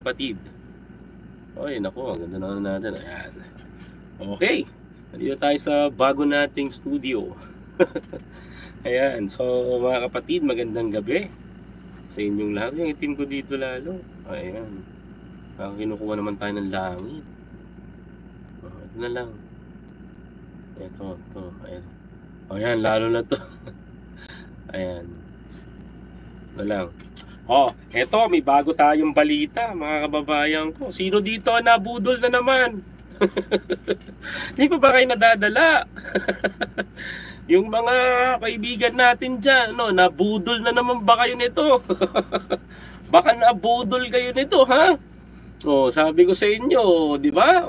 kapatid. Oy, naku, ang ganda naman natin. Ayan. Okay, nandito tayo sa bago nating studio. Ayan, so mga kapatid, magandang gabi sa inyong lahat. Yung itim ko dito lalo. Ayan, kinukuha naman tayo ng langit. Ito na lang. Ito. Ayan. Ayan, lalo na to. Ayan. Ito lang. Eto, may bago tayong balita, mga kababayan ko. Sino dito nabudol na naman? Hindi pa ba kayo nadadala? Yung mga kaibigan natin dyan, no, nabudol na naman ba kayo nito? Baka nabudol kayo nito, ha? Sabi ko sa inyo, di ba?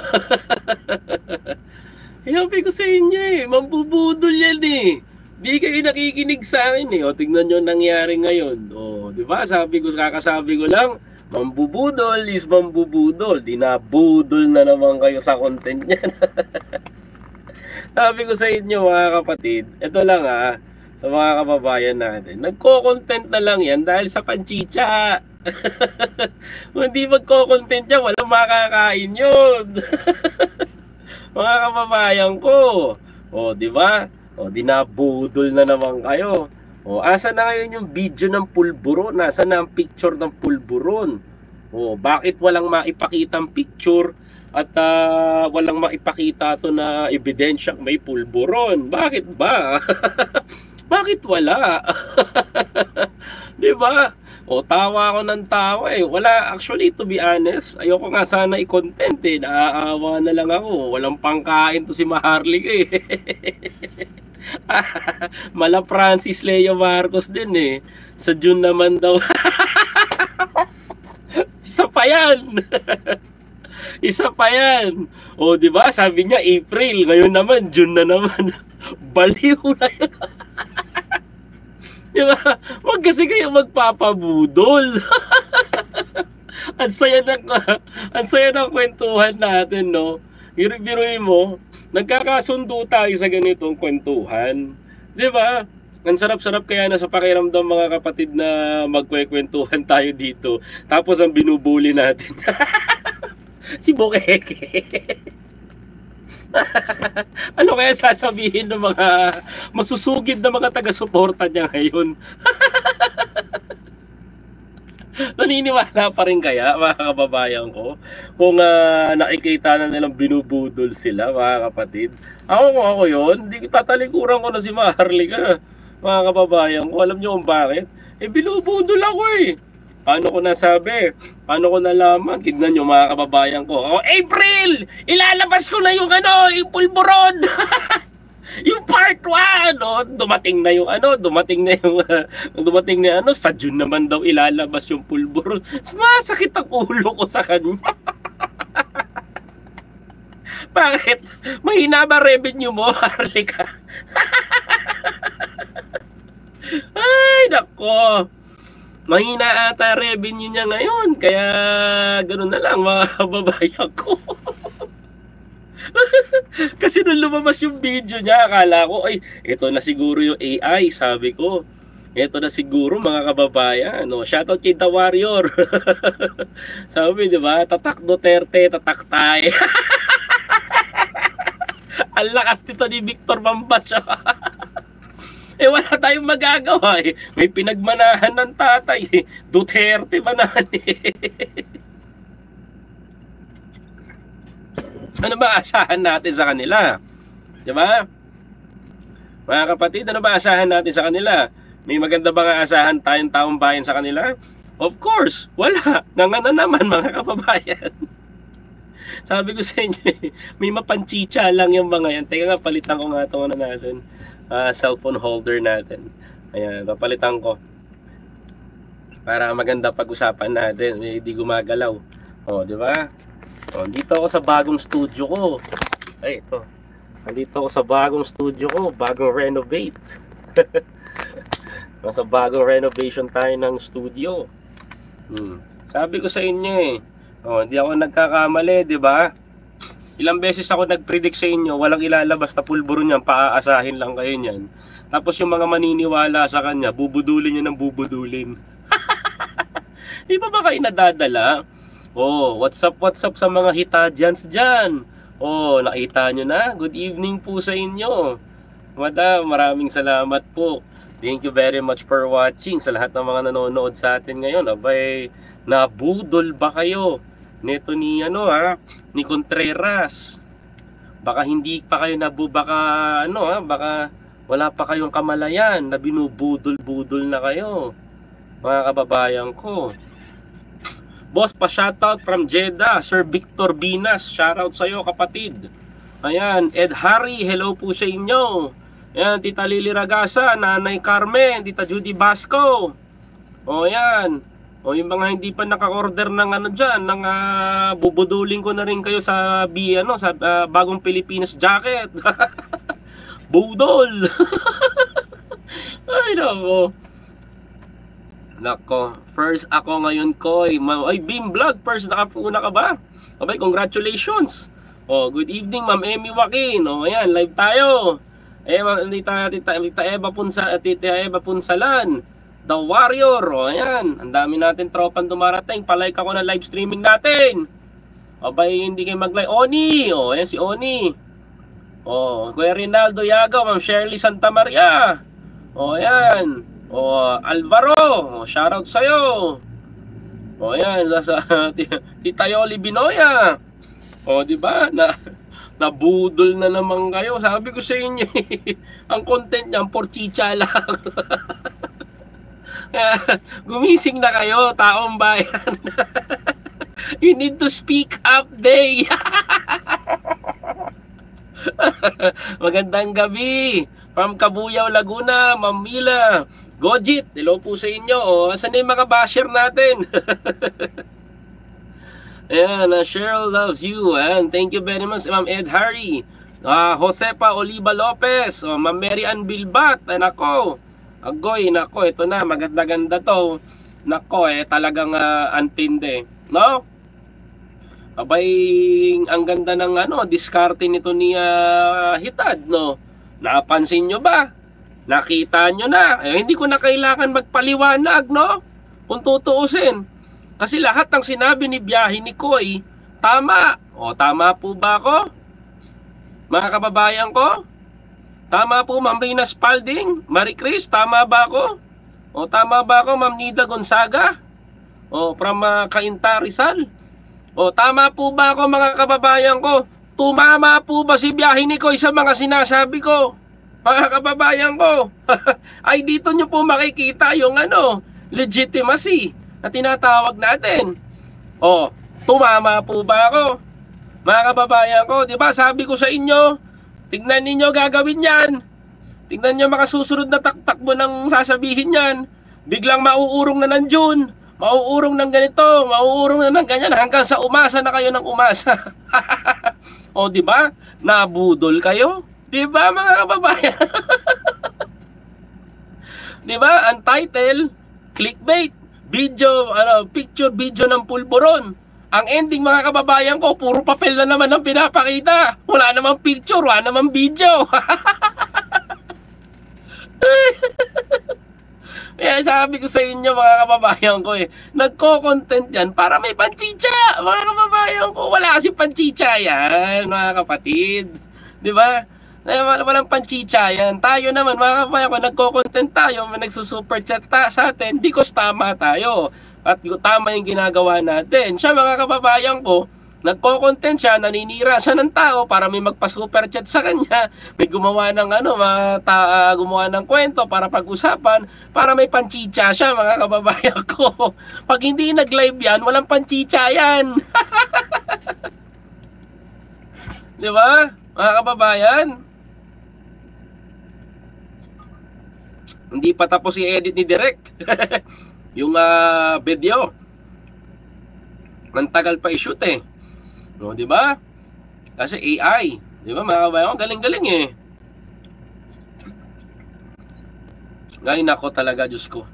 Sabi ko sa inyo mambubudol yan Di kayo nakikinig sa akin tingnan nyo nangyari ngayon. Di ba? Kakasabi ko lang, mambubudol is mambubudol. Dinabudol na naman kayo sa content niyan. Sabi ko sa inyo mga kapatid, ito lang sa mga kababayan natin. Nagko-content na lang yan dahil sa panchicha. Kung hindi magko-content yan, walang makakain yun. Mga kababayan ko. Di ba? Dinabudol na naman kayo. Asa na ngayon yung video ng pulburon? Nasa na ang picture ng pulburon? Bakit walang maipakitang picture at walang maipakita to na ebidensya may pulburon? Bakit ba? Bakit wala? Di ba? Tawa ako ng tawa Wala, actually, to be honest, ayoko nga sana i-content Naaawa na lang ako. Walang pangkain to si Maharlika Mala Francis Leo Marcos din Sa June naman daw. Isa pa yan. Isa pa yan. Di ba? Sabi niya April, ngayon naman June na naman. Baliw na yun. Di ba? Wag kasi kayo magpapabudol. Ang saya ng kwentuhan natin, no? Biruin mo, nagkakasundo tayo sa ganitong kwentuhan. Di ba? Ang sarap-sarap kaya na sa pakiramdam mga kapatid na magkwekwentuhan tayo dito. Tapos ang binubuli natin. Si Bokeke. Ano kaya sasabihin ng mga masusugid na mga taga-suporta niya ngayon? Naniniwala pa rin kaya mga kababayan ko kung nakikita na nilang binubudol sila mga kapatid? Ako yun, hindi tatalikuran ko na si Maharlika mga kababayan ko. Alam nyo kung bakit? Binubudol ako Paano ko nasabi? Paano ko nalaman? Tignan nyo mga kababayan ko. April! Ilalabas ko na yung yung pulburon! Yung part 1, dumating na yung sa June naman daw ilalabas yung pulburon. Masakit ang ulo ko sa kanya. Bakit? Mahina ba revenue mo, Harlika? Ay, nako. Mahina ata revenue niya ngayon. Kaya ganoon na lang mga kababayan ko. Kasi nung lumabas yung video niya, akala ko, ito na siguro yung AI, sabi ko. Ito na siguro mga kababayan. Shoutout kay The Warrior. Sabi, di ba? Tatak Duterte, tatak tayo. Ang lakas nito ni Victor Mambas. Wala tayong magagawa May pinagmanahan ng tatay Duterte manahan Ano ba asahan natin sa kanila? Di ba? Mga kapatid, ano ba asahan natin sa kanila? May maganda bang asahan tayong taong bayan sa kanila? Of course, wala. Nangana naman mga kababayan. Sabi ko sa inyo, may mapanchicha lang yung mga yan. Teka nga, palitan ko nga ito natin. Cellphone holder natin. Ayan, papalitan ko. Para maganda pag-usapan natin. Hindi gumagalaw. Di ba? Dito ako sa bagong studio ko. Ito. Nandito ako sa bagong studio ko. Bagong renovate. Nasa bagong renovation tayo ng studio. Sabi ko sa inyo hindi ako nagkakamali, di ba? Ilang beses ako nag-predict sa inyo, walang ilalabas na pulburon niyan, paaasahin lang kayo niyan. Tapos yung mga maniniwala sa kanya, bubudulin niya ng bubudulin. Di ba kayo nadadala? Oh, what's up sa mga hitadyans dyan? Oh, nakita nyo na? Good evening po sa inyo. Madam, maraming salamat po. Thank you very much for watching. Sa lahat ng mga nanonood sa atin ngayon, abay, nabudol ba kayo neto ni ni Contreras? Baka hindi pa kayo baka wala pa kayong kamalayan na binubudol-budol na kayo, mga kababayan ko. Boss, pa-shoutout from Jeddah, Sir Victor Binas. Shoutout sa'yo, kapatid. Ayan, Ed Harry, hello po sa inyo. Ayan, Tita Lily Ragasa, Nanay Carmen, Tita Judy Basco. O, ayan. O, yung mga hindi pa naka-order ng ng bubudulin ko na rin kayo sa Bagong Pilipinas jacket. Budol. Ay, nako. Nako, first ako ngayon ko ay Beam Vlog, first nakapuna ka ba? Abay, congratulations. Oh, good evening Ma'am Emmy Joaquin. Oh, ayan, live tayo. Tita Eva Punsalan, The Warrior. Oh, ayan, ang dami natin tropang dumarating. Palike ako na live streaming natin. Abay, hindi kayo mag-like. Oni, oh, ayan si Oni. Oh, Kuya Rinaldo Yagaw, Ma'am Shirley Santa Maria. Oh, ayan. O Alvaro, shoutout sa'yo. O yan, sa Tita Yoli Binoya. O, di ba? Nabudol na naman kayo. Sabi ko sa inyo, ang content niyan for chicha lang. Gumising na kayo, taong bayan. You need to speak up, day. Magandang gabi from Cabuyao, Laguna, Ma'am Mila Gojit, hello po sa inyo. O, saan yung mga basher natin? Ayan, Cheryl loves you. And thank you very much, Ma'am Ed Harry. Josepa Oliva Lopez. O, Ma'am Mary Ann Bilbat. Ay, nako. Agoy, nako. Ito na, maganda-ganda to. Nako, talagang antinde. No? Abay, ang ganda ng diskarte nito ni Hitad, no? Napansin nyo ba? Nakita nyo na. Hindi ko na kailangan magpaliwanag, no? Kung tutuusin. Kasi lahat ng sinabi ni Biyahe ni Koy, tama. O, tama po ba ako? Mga kababayan ko? Tama po, Ma'am Rina Spalding? Marie Chris, tama ba ako? O, tama ba ako, Ma'am Nida Gonzaga? O, from Cainta Rizal? O, tama po ba ako, mga kababayan ko? Tumama po ba si Biyahe ni Koy sa mga sinasabi ko? Mga kababayan ko, ay dito nyo po makikita yung legitimacy na tinatawag natin. O, tumama po ba ako? Mga kababayan ko, di ba sabi ko sa inyo, tignan ninyo gagawin yan. Tignan nyo makasusunod na takbo ng sasabihin yan. Biglang mauurong na ng June, mauurong ng ganito, mauurong na ng ganyan, hanggang sa umasa na kayo ng umasa. O, di ba? Nabudol kayo? Di ba, mga kababayan? Di ba? Ang title, clickbait, video, picture video ng pulburon. Ang ending, mga kababayan ko, puro papel na naman ang pinapakita. Wala namang picture, wala namang video. Kaya sabi ko sa inyo, mga kababayan ko, nagko-content yan para may panchicha. Mga kababayan ko, wala kasi panchicha yan, mga kapatid. Di ba? Walang panchicha yan. Tayo naman, mga kababayan ko, nagko-content tayo, nagsusuper chat sa atin because tama tayo. At tama yung ginagawa natin. Siya, mga kababayan ko, nagko-content siya, naninira siya ng tao para may magpa-super chat sa kanya, may gumawa ng gumawa ng kwento para pag-usapan, para may panchicha siya, mga kababayan ko. Pag hindi nag-live yan, walang panchicha yan. Di ba, mga kababayan? Hindi pa tapos i-edit ni Direk yung video. Mantagal pa i-shoot no, di ba? Kasi AI, di ba, mga kabayan, galing-galing Ngayon nako talaga, Diyos ko.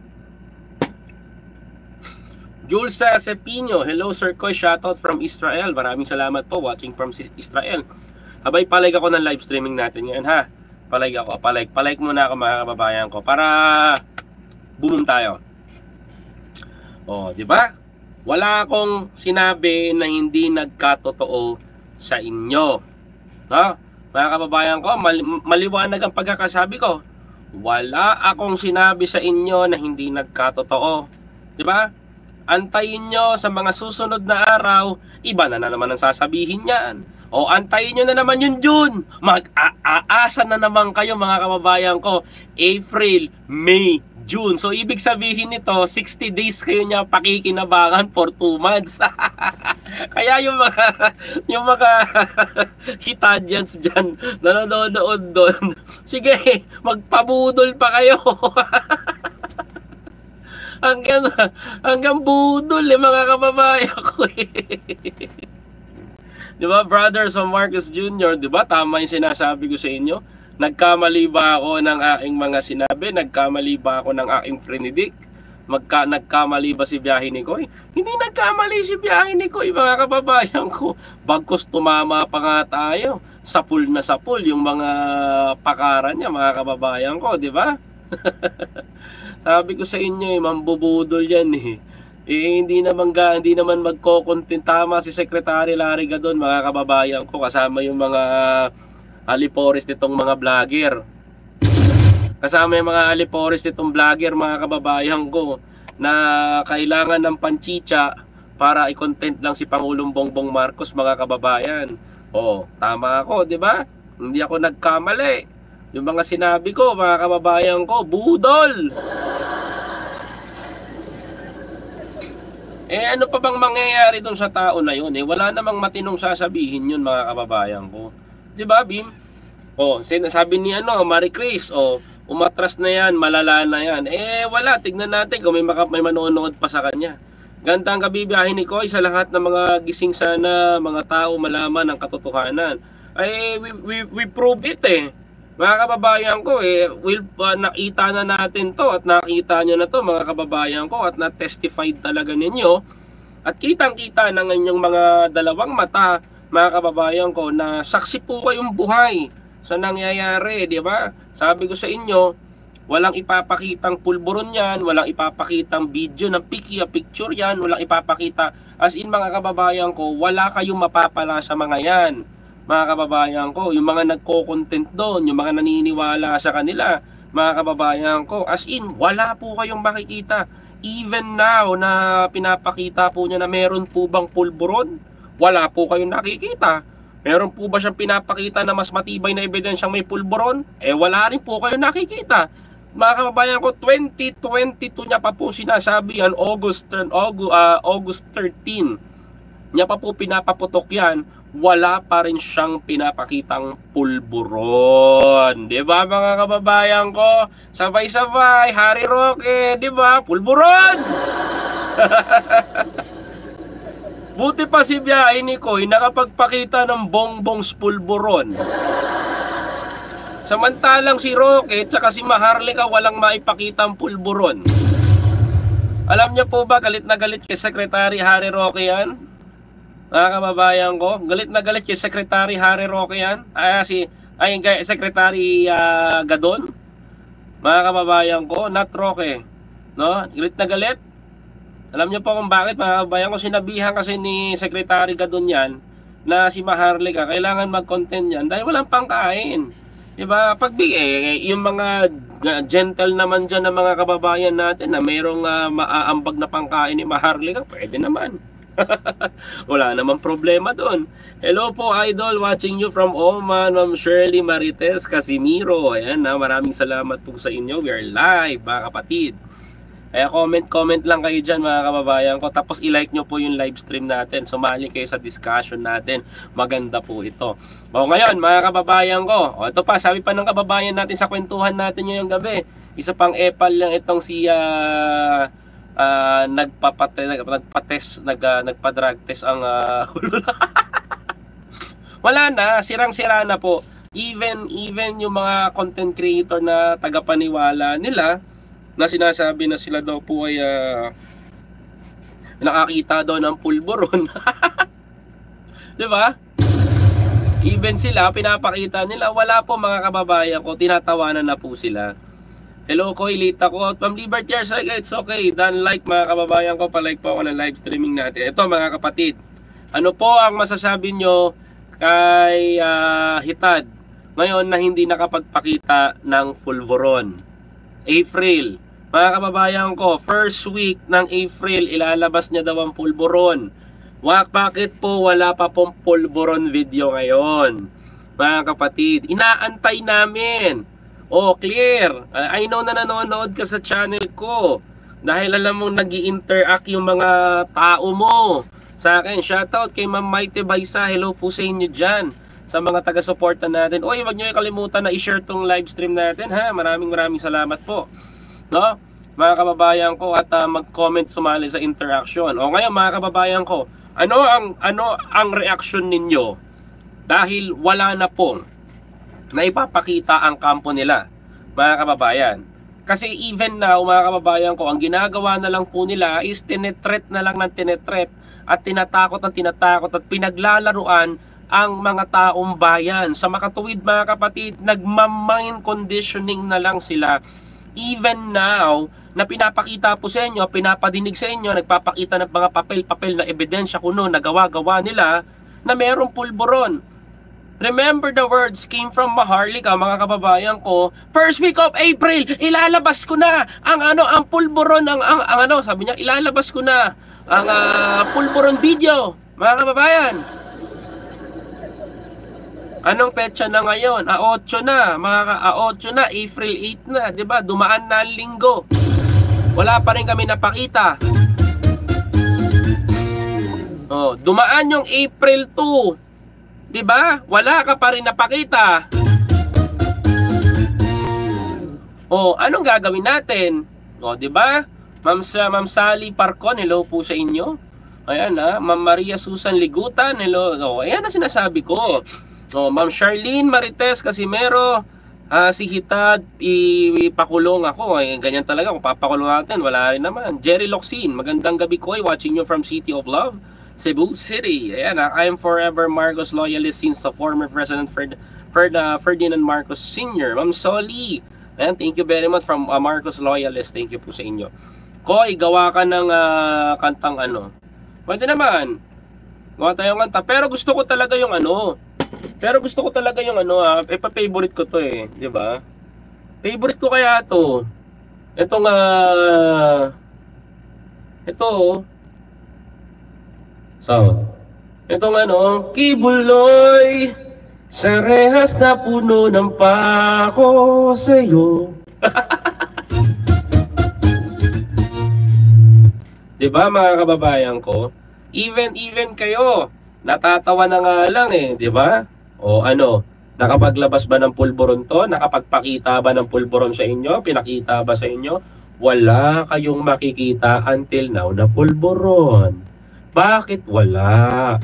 Jules Cepino, hello Sir Koy, shoutout from Israel. Maraming salamat po, watching from Israel. Abay, palike ako ng live streaming natin ngayon, ha? Palike ako, palike muna ako, mga kababayan ko, para boom tayo. Oh, di ba? Wala akong sinabi na hindi nagkatotoo sa inyo. No? Mga kababayan ko, maliwanag ang pagkakasabi ko. Wala akong sinabi sa inyo na hindi nagkatotoo. Di ba? Antayin nyo sa mga susunod na araw, iba na naman ang sasabihin yan. O antayin nyo na naman yung June. Mag-aasa na naman kayo mga kababayan ko. April, May, June. So ibig sabihin nito, 60 days kayo niya pakikinabangan for 2 months. Kaya yung mga hitadyans dyan na nanonood doon, sige, magpabudol pa kayo. hanggang budol mga kababayan ko Di ba, brothers of Marcos Jr., di ba, tama yung sinasabi ko sa inyo? Nagkamali ba ako ng aking mga sinabi? Nagkamali ba ako ng aking predict? Nagkamali ba si Biyahe ni Koy? Hindi nagkamali si Biyahe ni Koy, mga kababayan ko. Bagkus tumama pa nga tayo. Sapul na sapul yung mga pakaran niya, mga kababayan ko, di ba? Sabi ko sa inyo, mambubudol yan hindi naman magko-content. Tama si Secretary Larry Gadon, mga kababayan ko, kasama yung mga alipores nitong mga vlogger. Kasama yung mga alipores nitong vlogger, mga kababayan ko, na kailangan ng panchicha para i-content lang si Pangulong Bongbong Marcos, mga kababayan. Tama ako, di ba? Hindi ako nagkamali. Yung mga sinabi ko, mga kababayan ko, budol! Ano pa bang mangyayari doon sa tao na yun? Wala namang matinong sasabihin yun, mga kababayan ko. Di ba, Bim? Sinasabi ni Marie Chris, umatras na yan, malala na yan. Wala, tignan natin kung may manonood pa sa kanya. Gandang kabibiyahin ni Koy sa lahat ng mga gising sana, mga tao malaman ang katotohanan. We prove it Mga kababayan ko, nakita na natin to at nakita nyo na to, mga kababayan ko, at na-testified talaga ninyo. At kitang-kita ng inyong mga dalawang mata, mga kababayan ko, na saksi po kayong buhay sa nangyayari, di ba? Sabi ko sa inyo, walang ipapakitang pulburon yan, walang ipapakitang video ng picture yan, walang ipapakita. As in, mga kababayan ko, wala kayong mapapala sa mga yan. Mga kababayan ko, yung mga nagko-content doon, yung mga naniniwala sa kanila, mga kababayan ko, as in, wala po kayong makikita. Even now na pinapakita po niya na meron po bang pulburon, wala po kayong nakikita. Meron po ba siyang pinapakita na mas matibay na ebidensyang may pulburon? Wala rin po kayong nakikita. Mga kababayan ko, 2022 niya pa po sinasabi yan, August 13 niya pa po pinapaputok yan, wala pa rin siyang pinapakitang pulburon. Di ba, mga kababayan ko? Sabay-sabay, Harry Roque, di ba? Pulburon! Buti pa si Biyahe ni Koy nakapagpakita ng bongbongs pulburon. Samantalang si Roque at si Maharlika walang maipakitang pulburon. Alam niyo po ba, galit na galit kay Secretary Harry Roque yan? Mga kababayan ko, galit na galit kay Secretary Harry Roque yan. Secretary Gadon. Mga kababayan ko, not Roque. No? Galit na galit. Alam niyo po kung bakit, mga kababayan ko, sinabihan kasi ni Secretary Gadon yan na si Maharlika kailangan mag-content yan dahil walang pangkain. Diba? Yung mga gentle naman dyan ng mga kababayan natin na mayroong maaambag na pangkain ni Maharlika, pwede naman. Wala namang problema doon. Hello po, idol, watching you from Oman, Ma'am Shirley Marites Casimiro. Ayan na, maraming salamat po sa inyo. We are live, mga kapatid. Kaya comment lang kayo dyan, mga kababayan ko. Tapos i-like nyo po yung live stream natin. Sumali kayo sa discussion natin. Maganda po ito. Ngayon, mga kababayan ko, ito pa, sabi pa ng kababayan natin sa kwentuhan natin ngayong gabi. Isa pang epal lang itong si nagpa-drug test ang wala na, sirang-sira na po. Even yung mga content creator na tagapaniwala nila na sinasabi na sila daw po ay nakakita daw ng pulburon. 'Di ba? Even sila pinapakita nila, wala po, mga kababayan ko, tinatawanan na po sila. Hello, Koy, late ako. From Liberty, it's okay. Dan like, mga kababayan ko, palike po ako ng live streaming natin. Ito, mga kapatid, ano po ang masasabi nyo kay Hitad ngayon na hindi nakapagpakita ng Pulburon? April, mga kababayan ko, first week ng April, ilalabas niya daw ang Pulburon. Bakit po wala pa pong Pulburon video ngayon? Mga kapatid, inaantay namin. Oh, clear. I know na nanonood ka sa channel ko. Dahil alam mo nag-i-interact yung mga tao mo. Sa akin, shoutout kay Ma'am Maite Baysa. Hello po sa inyo dyan. Sa mga taga-suporta natin. Oy, wag nyo kalimutan na i-share tong live stream natin, ha. Maraming salamat po. No? Mga kababayan ko, at mag-comment, sumali sa interaction. O ngayon, mga kababayan ko, ano ang reaction ninyo dahil wala na pong na ipapakita ang kampo nila, mga kababayan? Kasi even now, mga kababayan ko, ang ginagawa na lang po nila is tinetret na lang ng tinetret at tinatakot at pinaglalaruan ang mga taong bayan. Sa makatuwid, mga kapatid, nagmamind conditioning na lang sila. Even now, na pinapakita po sa inyo, pinapadinig sa inyo, nagpapakita ng mga papel-papel na ebidensya kuno na gawa-gawa nila na mayroong Pulburon. Remember, the words came from Maharlika, mga kababayan ko. First week of April, ilalabas ko na ang Pulburon, sabi niya, ilalabas ko na ang Pulburon video, mga kababayan. Anong petsa na ngayon? 8 na, mga 8 na, April 8 na, 'di ba? Dumaan na ang linggo. Wala pa rin kami napakita. Oh, dumaan yung April 2. 'Di ba? Wala ka pa rin napakita. Oh, anong gagawin natin? Oh, 'di ba? Ma'am Sally Parcon, hello po sa inyo. Ayan Ma'am Maria Susan Ligutan, hello. Oh, ayan na sinasabi ko. Oh, Ma'am Charlene Marites Casimero, si Hitad, ipakulong ako. Ganyan talaga, kung papakulong natin, wala rin naman. Jerry Locsin, magandang gabi ko, watching you from City of Love, Cebu City. Ayan, I am forever Marcos loyalist since the former President Ferdinand Marcos Sr. Ma'am Soli, ayan, thank you very much from Marcos loyalist. Thank you po sa inyo. Koy, gawa ka ng kantang pwede naman. Gawa tayong kanta. Pero gusto ko talaga yung favorite ko to eh, 'di ba? Favorite ko kaya to. Ito nga So, itong Kibuloy sa rehas na puno ng pako sa'yo. Diba, mga kababayan ko? Even kayo, natatawa na nga lang eh, diba? O nakapaglabas ba ng Pulburon to? Nakapagpakita ba ng Pulburon sa inyo? Pinakita ba sa inyo? Wala kayong makikita until now na Pulburon. Bakit wala?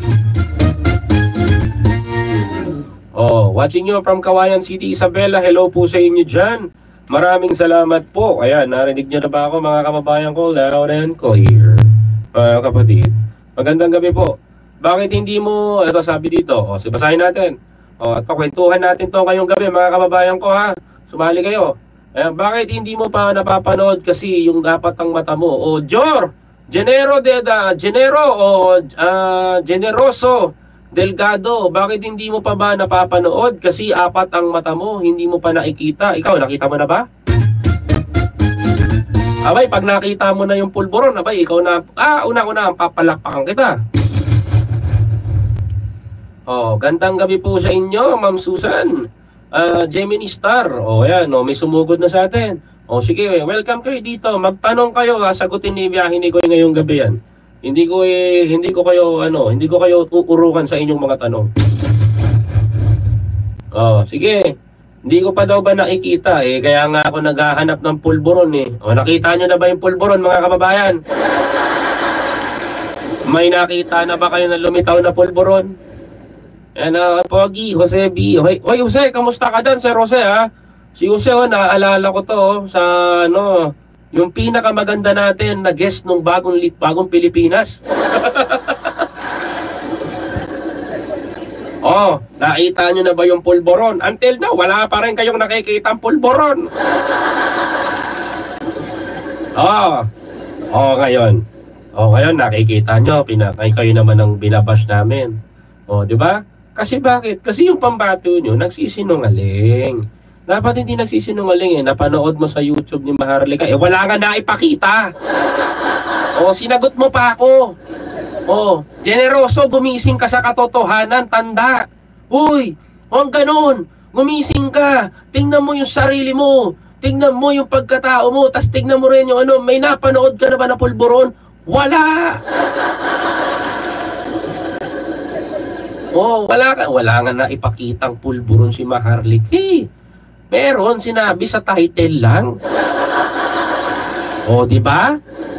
Oh, watching you from Kawayan City, Isabela. Hello po sa inyo dyan. Maraming salamat po. Ayan, narinig nyo na ba ako, mga kababayan ko? Loud and clear. Mga kapatid, magandang gabi po. Bakit hindi mo, ito sabi dito, basahin natin. Ito, kwentuhan natin to ngayong gabi, mga kababayan ko, ha. Sumali kayo. Ayan, bakit hindi mo pa napapanood kasi yung dapat ang mata mo? Generoso Delgado, bakit hindi mo pa ba napapanood? Kasi 4 ang mata mo, hindi mo pa nakikita. Ikaw, nakita mo na ba? Abay, pag nakita mo na yung Pulburon, abay, ikaw na, una-una, papalakpakan kita. Gandang gabi po sa inyo, Ma'am Susan. Gemini Star, ayan, may sumugod na sa atin. Sige, welcome kayo dito. Magtanong kayo, sagutin ni Biyahe ni Koy ngayong gabi yan. Hindi ko kayo uurukan sa inyong mga tanong. Sige. Hindi ko pa daw ba nakikita kaya nga ako naghahanap ng Pulburon eh. Nakita nyo na ba yung Pulburon, mga kababayan? May nakita na ba kayo na lumitaw na Pulburon? Pogi, Jose B. Hoy, Jose, kamusta ka dyan, Sir Jose, ha? Si Jose, naaalala ko to, sa yung pinakamaganda natin na guest nung bagong Pilipinas. Nakita nyo na ba yung Pulburon? Until now, wala pa rin kayong nakikita ang Pulburon. Oh, ngayon. Ngayon nakikita nyo, kayo naman ang binabash namin. Di ba? Kasi bakit? Kasi yung pambato nyo, nagsisinungaling. Dapat hindi nagsisinungaling napanood mo sa YouTube ni Maharlika. Wala nga na ipakita. Sinagot mo pa ako. Generoso, gumising ka sa katotohanan, tanda. Uy, huwag ganun. Gumising ka. Tingnan mo yung sarili mo. Tingnan mo yung pagkatao mo. Tas tingnan mo rin yung may napanood ka na ba na pulburon? Wala. Wala nga na ipakitang pulburon si Maharlika. Meron, sinabi sa title lang. Di ba?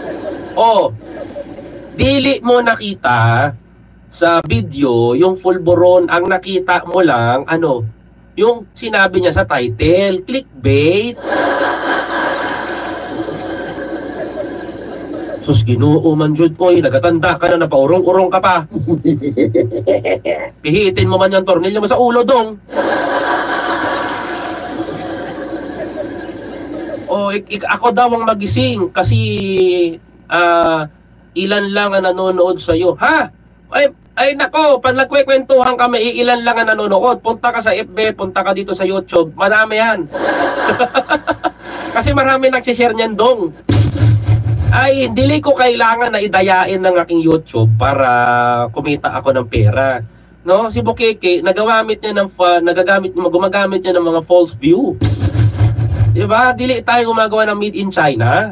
Dili mo nakita sa video yung pulburon, ang nakita mo lang yung sinabi niya sa title, clickbait. Sus, Ginoo man jud, nagatanda ka na, napaurong-urong ka pa. Pihitin mo man yung tornilyo mo sa ulo, dong. Ako daw ang magising kasi ilan lang ang nanonood sa'yo. Ha? Ay nako, pag nagkwekwentuhan kami, ilan lang ang nanonood. Punta ka sa FB, punta ka dito sa YouTube. Marami yan. Kasi marami nagsishare niyan, dong. Ay, hindi ko kailangan na idayain ng aking YouTube para kumita ako ng pera. No, si Bukeke, gumagamit niya ng mga false view. 'Di ba? Dili tayo gumagawa ng made in China.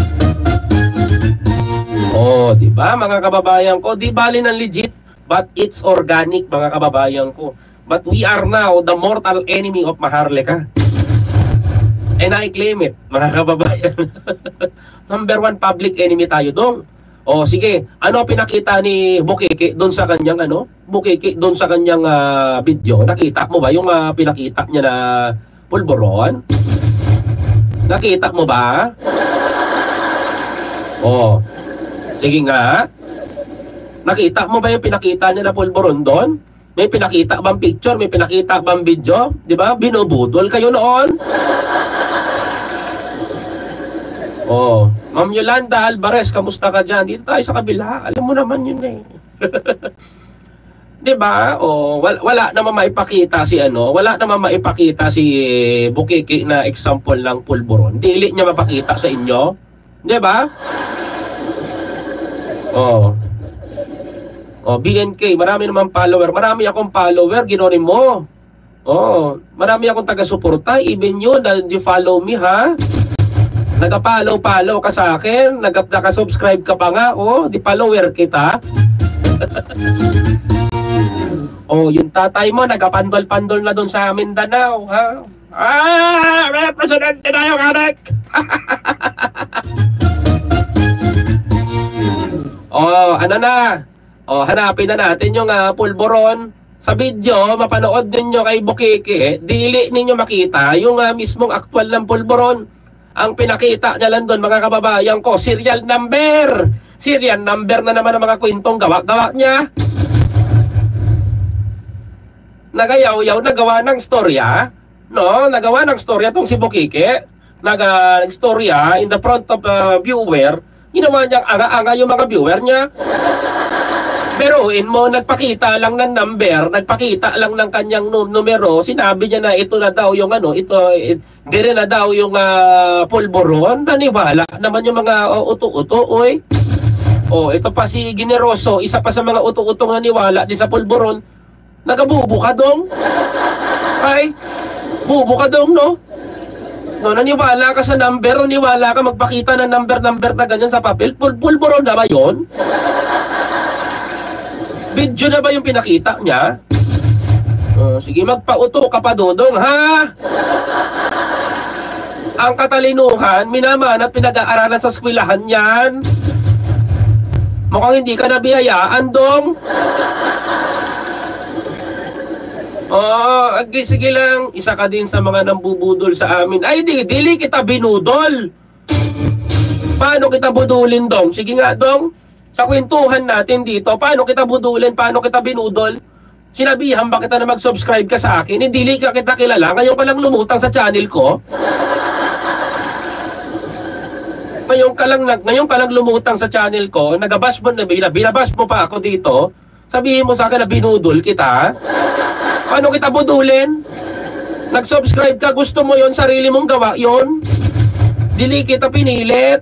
'Di ba, mga kababayan ko, di bali ng legit, but it's organic, mga kababayan ko. But we are now the mortal enemy of Maharlika. And I claim it, mga kababayan. Number 1 public enemy tayo, dong. Sige, ano pinakita ni Bukeke doon sa kanyang video? Nakita mo ba yung pinakita niya na pulburon? Nakita mo ba? Sige nga. Nakita mo ba yung pinakita niya na pulburon doon? May pinakita bang picture? May pinakita bang video? Di ba? Binubudol kayo noon. Ma'am Yolanda Alvarez, kamusta ka dyan? Dito tayo sa kabila. Alam mo naman yun eh. Di ba? Wala naman maipakita si Bukeke na example ng pulburon. Dili niya mapakita sa inyo. Di ba? BNK, marami naman follower. Marami akong follower, ginorin mo. Marami akong taga-suporta. Even you, you follow me, ha? Nagpa-follow ka sa akin, naka-subscribe ka pa nga, di follower kita. Yung tatay mo, nagapandol-pandol na doon sa Mindanao, ha? May presidente na yung anak! Hanapin na natin yung pulburon. Sa video, mapanood ninyo kay Bukeke, dili ninyo makita yung mismong actual ng pulburon. Ang pinakita niya lang doon, mga kababayan ko, serial number. Serial number na naman ang mga kwentong gawa-gawa niya. Nagayaw-yaw, nagawa ng storya. Nagawa ng storya itong si Bukeke. Nag-storya in the front of viewer. Ginawa niyang anga-anga yung mga viewer niya. Biruin mo, nagpakita lang ng number, nagpakita lang ng kanyang numero, sinabi niya na ito na daw yung dire na daw yung pulburon, naniwala naman yung mga uto-uto, ito pa si Generoso, isa pa sa mga uto-utong naniwala di sa pulburon, nagabubo ka dong? Ay, bubo ka dong, no? Naniwala ka sa number, naniwala ka magpakita ng number na ganyan sa papel, pulburon na ba yun? Video na ba yung pinakita niya? Sige, magpauto ka pa, dodong, ha? Ang katalinuhan, minaman at pinag-aaralan sa eskwelahan yan. Mukhang hindi ka nabiyayaan, dong. Sige lang, isa ka din sa mga nambubudol sa amin. Ay, dili kita binudol. Paano kita budulin, dong? Sige nga, dong. Sa kwentuhan natin dito, paano kita budulin, paano kita binudol? Sinabihan ba kita na mag-subscribe ka sa akin? Hindi ka kita kilala, ngayon ka lang lumutang sa channel ko. Ngayon ka lang lumutang sa channel ko, nagabash mo na binabash mo pa ako dito. Sabihin mo sa akin na binudol kita. Paano kita budulin? Nag-subscribe ka, gusto mo yon, sarili mong gawa yon. Dili kita pinilit.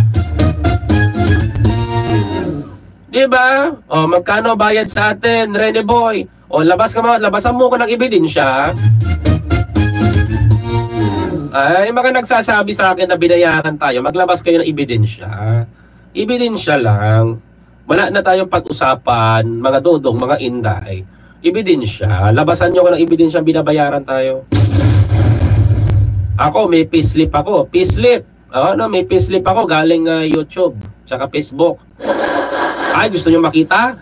Diba? O, magkano bayad sa atin, Rene Boy? O, labasan mo ko ng ebidensya. Ay, mga nagsasabi sa akin na binayaran tayo, maglabas kayo ng ebidensya. Ebidensya lang. Wala na tayong pag-usapan, mga dodong, mga inday. Ebidensya. Labasan nyo ko ng ebidensya, binabayaran tayo. Ako, may payslip ako. Payslip. May payslip ako galing YouTube, tsaka Facebook. Ay, gusto nyo makita?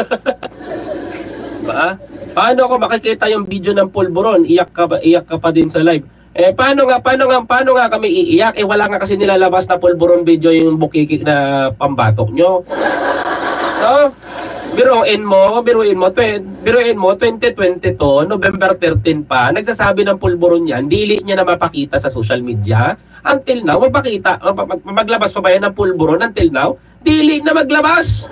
Diba? Paano ako makikita yung video ng pulburon? Iyak ka pa din sa live. Paano nga kami iiyak? Wala nga kasi nilalabas na pulburon video yung bukikik na pambatok nyo. No? Biruin mo, 2022, November 13 pa, nagsasabi ng pulburon yan, dili niya na mapakita sa social media. Until now, maglabas pa ba yan ng pulburon? Until now, dili na maglabas.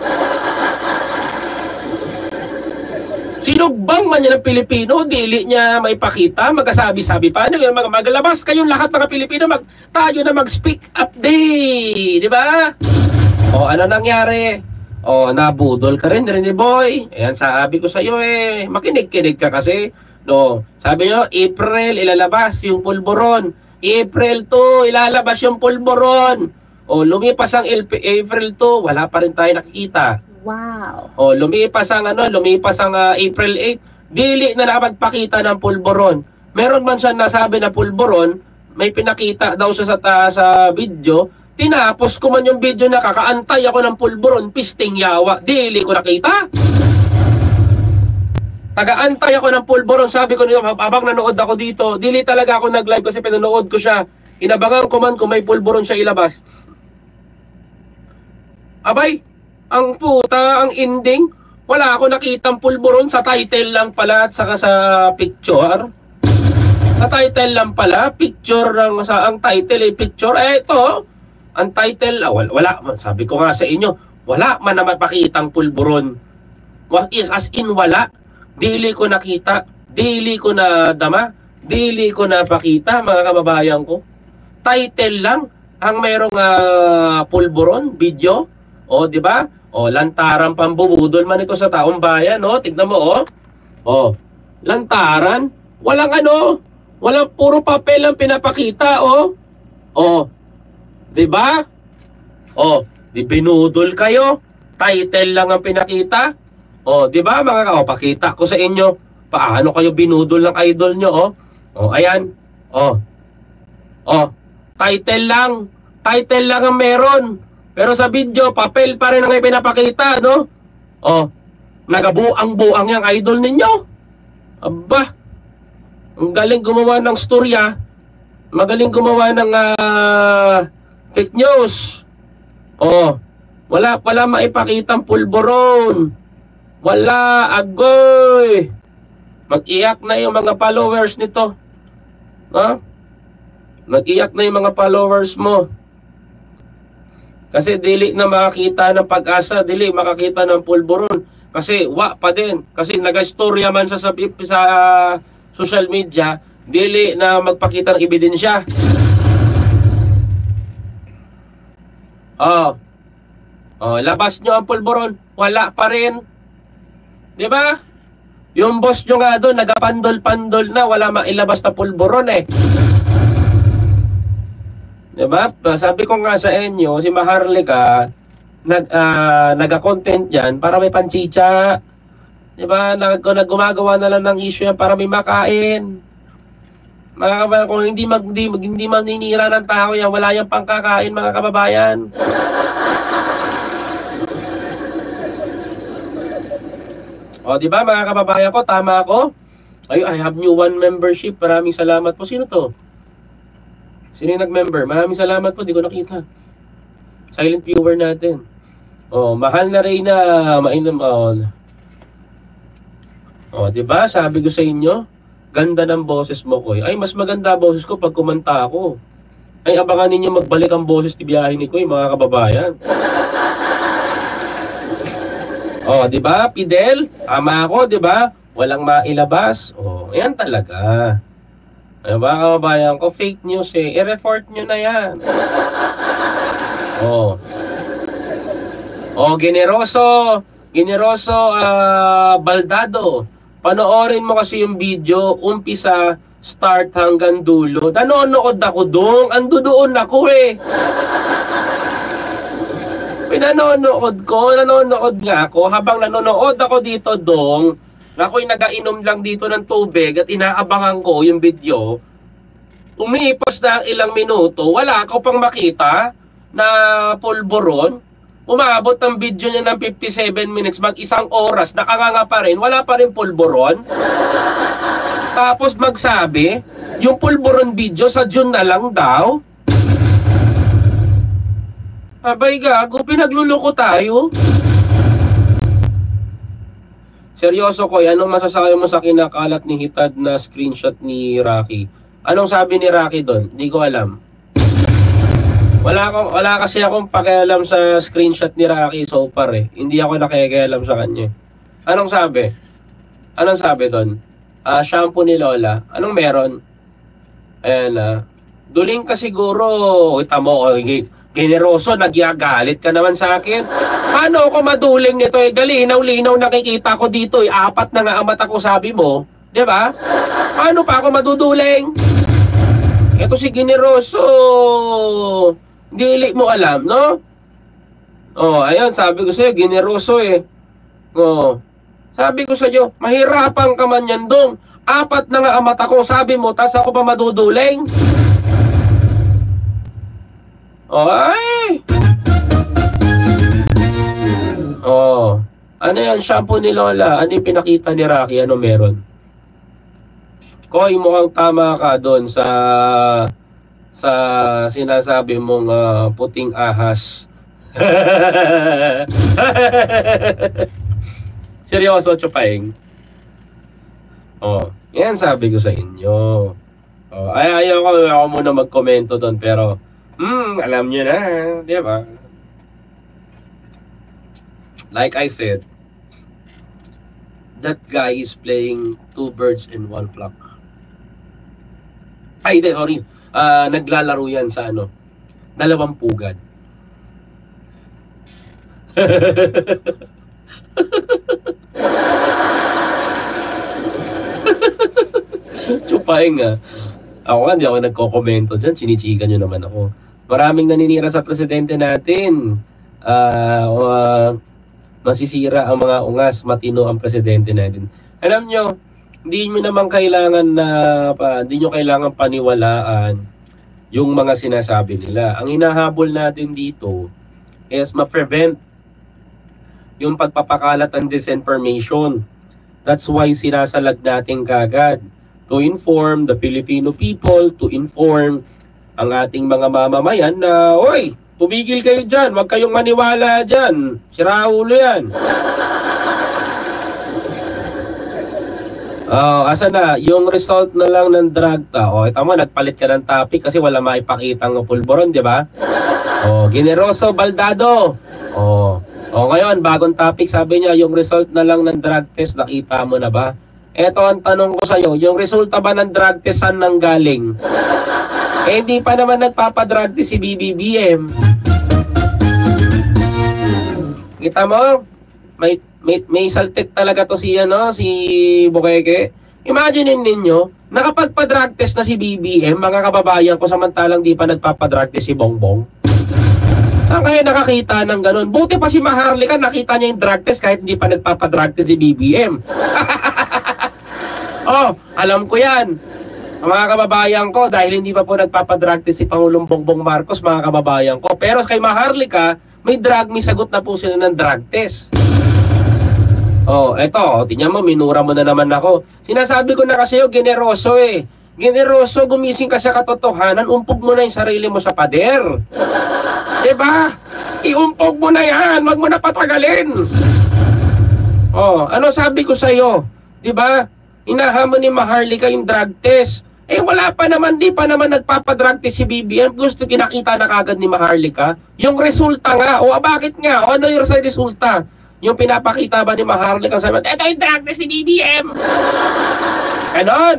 Sinugbang man niya ng Pilipino, dili niya maipakita, magkasabi-sabi pa. Maglabas kayong lahat mga Pilipino, tayo na mag-speak up day. Di ba? O, ano nangyari? O, nabudol ka rin, Rene Boy. Ayan, sabi ko sa iyo makinig-kinig ka kasi. No, sabi nyo, April, ilalabas yung pulburon. April 2, ilalabas yung pulburon. O, lumipas ang April 2, wala pa rin tayo nakikita. Wow. O, lumipas ang April 8, dili na nakapagpakita ng pulburon. Meron man siya nasabi na pulburon, may pinakita daw siya sa video. Tinapos ko man yung video na kakaantay ako ng pulburon, pisting yawa, dili ko nakita. Tagaantay ako ng pulburon, sabi ko niyo, habang nanood ako dito, dili talaga ako nag-live kasi pinanood ko siya. Inabangan ko man kung may pulburon siya ilabas. Abay, ang puta, ang ending, wala ako nakitang pulburon, sa title lang pala at saka sa picture. Sa title lang pala, picture ang title picture. Ito, ang title, wala, sabi ko nga sa inyo, wala man na mapakitang pulburon. As in wala. Dili ko nakita, dili ko na dama, dili ko napakita, mga kababayan ko. Title lang ang merong pulburon video. O, di ba? O, lantaran pambubudol man ito sa taong bayan, no? Tignan mo, oh. O, lantaran, walang walang puro papel ang pinapakita, oh. O, di ba? O, di binudol kayo. Title lang ang pinakita. O, di ba mga pakita ko sa inyo paano kayo binudol ng idol nyo, oh. O, ayan. O. Title lang ang meron. Pero sa video, papel pa rin ang pinapakita, no? O, nagabuang-buang yung idol ninyo. Aba, ang galing gumawa ng storya. Magaling gumawa ng fake news. O, wala pala maipakitang pulburon. Wala, agoy. Mag-iyak na yung mga followers nito. Ha? Mag-iyak na yung mga followers mo. Kasi dili na makakita ng pag-asa, dili makakita ng pulburon. Kasi pa din. Kasi nag-storya man sa social media, dili na magpakita ng ebidensya. Labas nyo ang pulburon, wala pa rin. Di ba? Yung boss nyo nga doon, nagapandol-pandol na, wala mailabas na pulburon eh. Di ba? Sabi ko nga sa inyo, si Maharlika, nag-content yan para may panchicha. Di ba? Gumagawa na lang ng issue yan para may makain. Mga kababayan, kung hindi maninira ng tao yan, wala yung pangkakain, mga kababayan. O, di ba mga kababayan ko, tama ako? Ay, I have new one membership. Maraming salamat po. Sino to? Sino yung nag-member? Maraming salamat po, di ko nakita. Silent viewer natin. O, mahal na Reyna, mainam. O, di ba? Sabi ko sa inyo, ganda ng boses mo ko. Ay, mas maganda boses ko pag kumanta ako. Ay, abangan ninyo magbalik ang boses ni Biyahe ni Koy, mga kababayan. Oh, di ba, Fidel? Ama ako, di ba? Walang mailabas. Oh, yan talaga. Ay, mga kababayan ko, fake news eh. I-report nyo na yan. Oh. Oh, generoso Baldado. Panoorin mo kasi yung video, umpisa, start hanggang dulo. Nanonood ako doon. Ando doon ako eh. Pinanonood nga ako. Habang nanonood ako dito doon, ako'y nagainom lang dito ng tubig at inaabangan ko yung video. Umiipos na ilang minuto, wala ako pang makita na pulburon. Umabot ang video niya ng 57 minutes, mag-isang oras, nakanganga pa rin, wala pa rin pulburon. Tapos magsabi, yung pulburon video sa June na lang daw. Abay gago, pinagluloko tayo. Seryoso ko, anong masasabi mo sa kinakalat ni Hitad na screenshot ni Rocky? Anong sabi ni Rocky doon? Hindi ko alam. Wala kasi akong pakialam sa screenshot ni Rocky so far eh. Hindi ako nakikialam sa kanya. Anong sabi? Anong sabi doon? Shampoo ni Lola. Anong meron? Ayan duling ka siguro. Ita mo, generoso, nagyagalit ka naman sa akin. Paano ako maduling nito eh? Galinaw-linaw nakikita ko dito eh. 4 na nga ang mata ko, sabi mo. Diba? Paano pa ako maduduling? Ito si generoso. Dili mo alam, no? Oh, ayun, sabi ko sa'yo, generoso eh. Oh, sabi ko sa'yo, mahirapan ka man yan dong. 4 na nga ang mata ko, sabi mo, tas ako pa maduduling? Oh, ay! Oh, ano yan, shampoo ni Lola? Ano yung pinakita ni Rocky? Ano meron? Koy, mukhang tama ka doon sa sinasabi mong puting ahas. Seryoso, Chupaing. Oh, yan sabi ko sa inyo. Oh, ayaw muna magkomento doon, pero alam nyo na, di ba? Like I said, that guy is playing 2 birds in 1 flock. Ay, sorry. Naglalaro yan sa 2 pugad. Chupaing ako nga, hindi ako nagko-komento dyan. Chinichika nyo naman ako. Maraming naninira sa presidente natin. Masisira ang mga ungas, matino ang presidente natin. Alam nyo, hindi nyo kailangan paniwalaan yung mga sinasabi nila. Ang hinahabol natin dito is ma-prevent yung pagpapakalat ng disinformation. That's why sinasalag natin kagad to inform the Filipino people, to inform ang ating mga mamamayan na, oy, tumigil kayo dyan, huwag kayong maniwala dyan, siraulo yan. Asa na, yung result na lang ng drug ito mo, nagpalit ka ng topic kasi wala maipakitang pulburon, di ba? Generoso Baldado. Ngayon, bagong topic, sabi niya, yung result na lang ng drug test, nakita mo na ba? Eto ang tanong ko sa'yo, yung resulta ba ng drug test saan nang galing? Hindi pa naman nagpapadrug test si BBBM. Kita mo? May saltik talaga to si Bukeke. Imagine ninyo, nakapagpa-drug test na si BBM, mga kababayan ko, samantalang di pa nagpapadrug test si Bongbong. Saan kaya nakakita ng ganun? Buti pa si Maharlika, nakita niya yung drug test kahit hindi pa nagpapadrug test si BBM. Alam ko yan. Mga kababayan ko, dahil hindi pa po nagpapadrug test si Pangulong Bongbong Marcos, mga kababayan ko. Pero kay Maharlika, may sagot na po sila ng drug test. Eto, tingnan mo, minura mo na naman ako. Sinasabi ko na kasi generoso eh. Generoso, gumising ka sa katotohanan, umpog mo na yung sarili mo sa pader. Diba? Iumpog mo na yan, wag mo na patagalin. Ano sabi ko sa'yo? Diba? Inahamon ni Maharlika yung drug test. Eh wala pa naman, di pa naman nagpapadrag test si BBM. Gusto kinakita na kagad ni Maharlika. Yung resulta nga, o bakit nga? O ano yung sa resulta? Yung pinapakita ba ni Maharlika, sabi, ito yung drug test ni BBM. Ganon.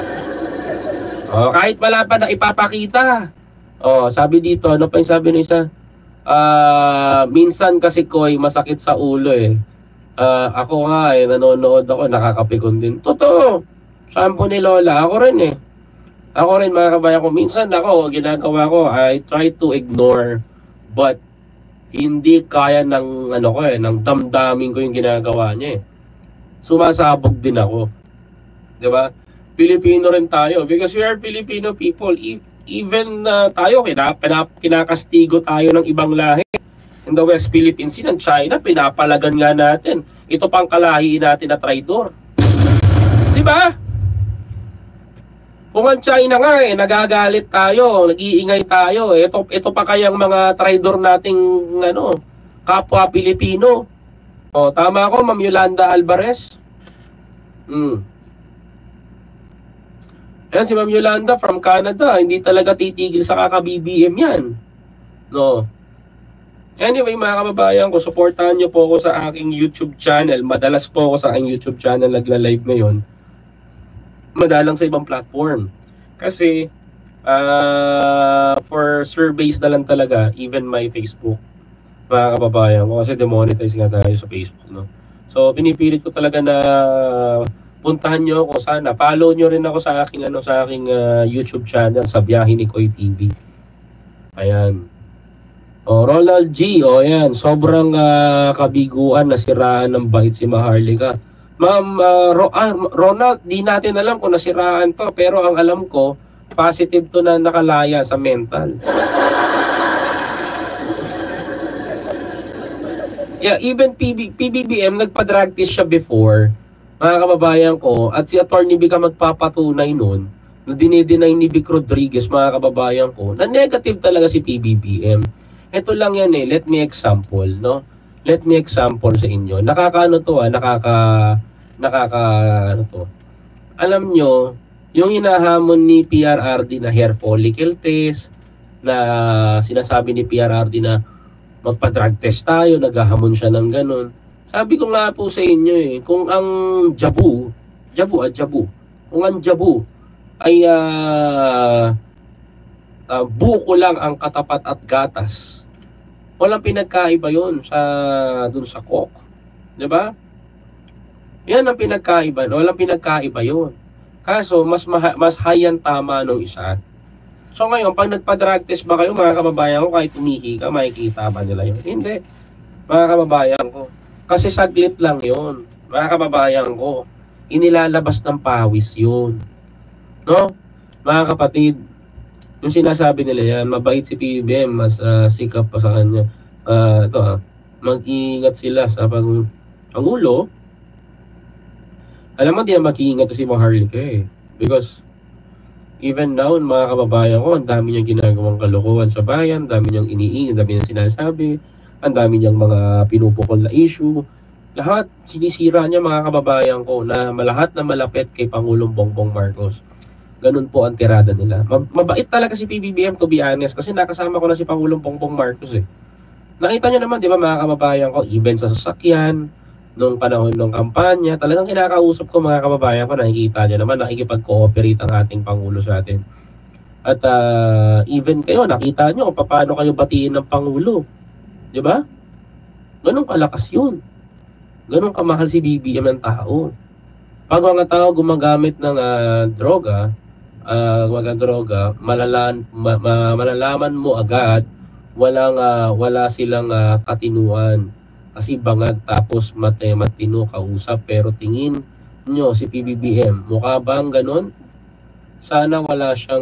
O, kahit wala pa na ipapakita. O, sabi dito, ano pa yung sabi ng isa? Minsan kasi ko'y masakit sa ulo eh. Ako nga eh, nanonood ako, nakakapikon din. Totoo. Sampo ni Lola, ako rin eh. Ako rin mga kabayan ko, minsan ako, ginagawa ko, I try to ignore, but hindi kaya ng ano ko ng damdamin ko yung ginagawa niya eh. Sumasabog din ako. 'Di ba? Pilipino rin tayo because we are Filipino people. Even tayo kinakastigo tayo ng ibang lahi. In the West Philippines, ng China, pinapalagan nga natin. Ito pang kalahi natin na traidor. 'Di ba? Kung ang China nga nagagalit tayo, nag-iingay tayo, ito pa kayang mga traidor nating kapwa Pilipino. O, tama ako, Ma'am Yolanda Alvarez. Ayan si Ma'am Yolanda from Canada, hindi talaga titigil sa kaka-BBM yan. No. Anyway, mga kababayan ko, supportahan nyo po ako sa aking YouTube channel. Madalas po ako sa aking YouTube channel nagla-live ngayon. Madalang sa ibang platform. Kasi for surveys na lang talaga, even my Facebook, mga kababayan ko, kasi demonetize nga tayo sa Facebook, no? So pinipilit ko talaga na puntahan nyo ako, sana follow nyo rin ako sa aking YouTube channel sa Biyahe ni Koy TV. Ayan. O, Ronald G, o yan, sobrang kabiguan, nasiraan ng bait si Maharlika. Ma'am Ronald, di natin alam kung nasiraan to, pero ang alam ko, positive to na nakalaya sa mental. Yeah, even PBBM nagpa-drug test siya before, mga kababayan ko, at si Atty. Vic magpapatunay nun, na dinideny ni Vic Rodriguez, mga kababayan ko, na negative talaga si PBBM. Ito lang yan let me example, no? Let me example sa inyo. Alam nyo, yung hinahamon ni PRRD na hair follicle test, na sinasabi ni PRRD na magpa-drug test tayo, naghahamon siya ng ganun. Sabi ko nga po sa inyo kung ang jabu, kung ang jabu ay buko lang ang katapat at gatas, walang pinagkaiba yun dun sa coke. 'Di ba? Yan ang pinagkaiba. Walang pinagkaiba yun. Kaso, mas high ang tama nung isa. So ngayon, pag nagpa-drug test ba kayo, mga kababayan ko, kahit umihi ka, makikita ba nila yun? Hindi. Mga kababayan ko. Kasi saglit lang yun. Mga kababayan ko, inilalabas ng pawis yun. No? Mga kapatid, yung sinasabi nila yan, mabait si PBM, mas sikap pa sa kanya. Mag-iingat sila sa Pangulo. Alam mo, di na mag-iingat si Maharlika because even now, mga kababayan ko, ang dami niyang ginagawang kalokohan sa bayan, ang dami niyang iniingay, ang dami niyang sinasabi, ang dami niyang mga pinupukol na issue. Lahat sinisira niya, mga kababayan ko, na lahat na malapit kay Pangulong Bongbong Marcos. Ganun po ang tirada nila. Mabait talaga si PBBM, to be honest, kasi nakasama ko na si Pangulong Bongbong Marcos Nakita niyo naman, di ba, mga kababayan ko, even sa sasakyan, nung panahon ng kampanya, talagang kinakausap ko, mga kababayan ko, nakikita niyo naman, nakikipag-cooperate ang ating Pangulo sa atin. At even kayo, nakita niyo kung paano kayo batiin ng Pangulo. Di ba? Ganun kalakas yun. Ganun kamahal si BBM ng tao. Pag mga tao gumagamit ng droga, malalaman mo agad, wala silang katinuan. Kasi bangag tapos matino kausap, pero tingin nyo si PBBM, mukha bang ganun? Sana wala siyang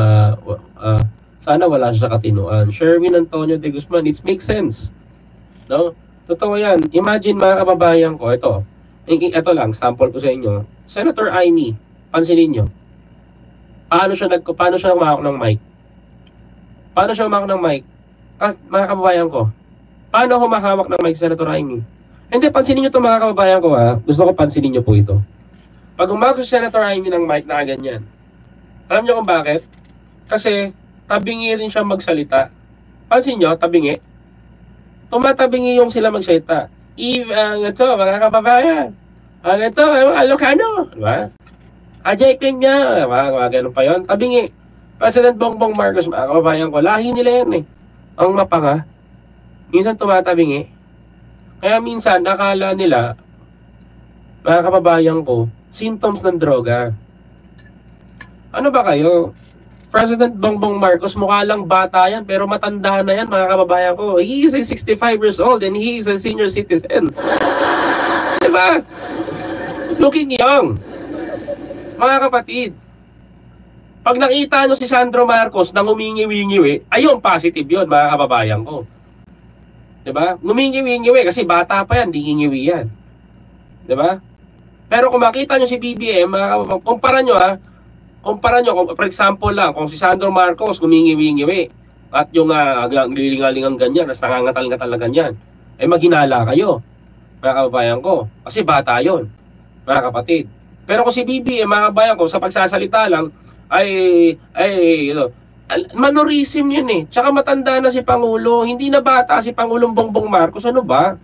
sa katinuan. Sherwin Antonio de Guzman, it makes sense. No? Totoo yan. Imagine, mga kababayan ko, ito lang, sample ko sa inyo. Senator Amy, pansinin nyo. Paano siya humahawak ng mic? Paano siya humahawak ng mic? Mga kababayan ko, paano humahawak ng mic Senator Amy? Hindi, pansinin nyo ito, mga kababayan ko Gusto ko pansinin nyo po ito. Pag humahawak si Senator Amy ng mic na ganyan, Alam niyo kung bakit? Kasi tabingi rin siya magsalita. Pansin niyo, tabingi. Tumatabingi yung sila magsalita. Ito, mga kababayan. Ito, mga Ilocano. Diba? Ajay Kenya. Mga ganun pa yun. Tabingi. President Bongbong Marcos, mga kababayan ko, lahi nila yan eh. Ang mapanga. Minsan tumatabingi. Kaya minsan, nakala nila, mga kababayan ko, symptoms ng droga. Ano ba kayo? President Bongbong Marcos, mukha lang bata yan, pero matanda na yan, mga kababayan ko. He is 65 years old and he is a senior citizen. Diba? Looking young. Mga kapatid, pag nakita nyo si Sandro Marcos na ngumingi-wingiwi, ayun, positive yun, mga kababayan ko. Diba? Ngumingi-wingiwi, kasi bata pa yan, di ngingiwi yan. Diba? Pero kung makita nyo si BBM, mga kababayan, kumpara nyo, for example lang, kung si Sandro Marcos ngumingi-wingiwi, at yung lilingalingang ganyan, at nangangatal-ngatal na ganyan, eh maghinala kayo, mga kababayan ko. Kasi bata yon, mga kapatid. Pero kung si BBM, mga kababayan ko, sa pagsasalita lang, manorism yun eh. Tsaka matanda na si Pangulo. Hindi na bata si Pangulong Bongbong Marcos. Ano ba?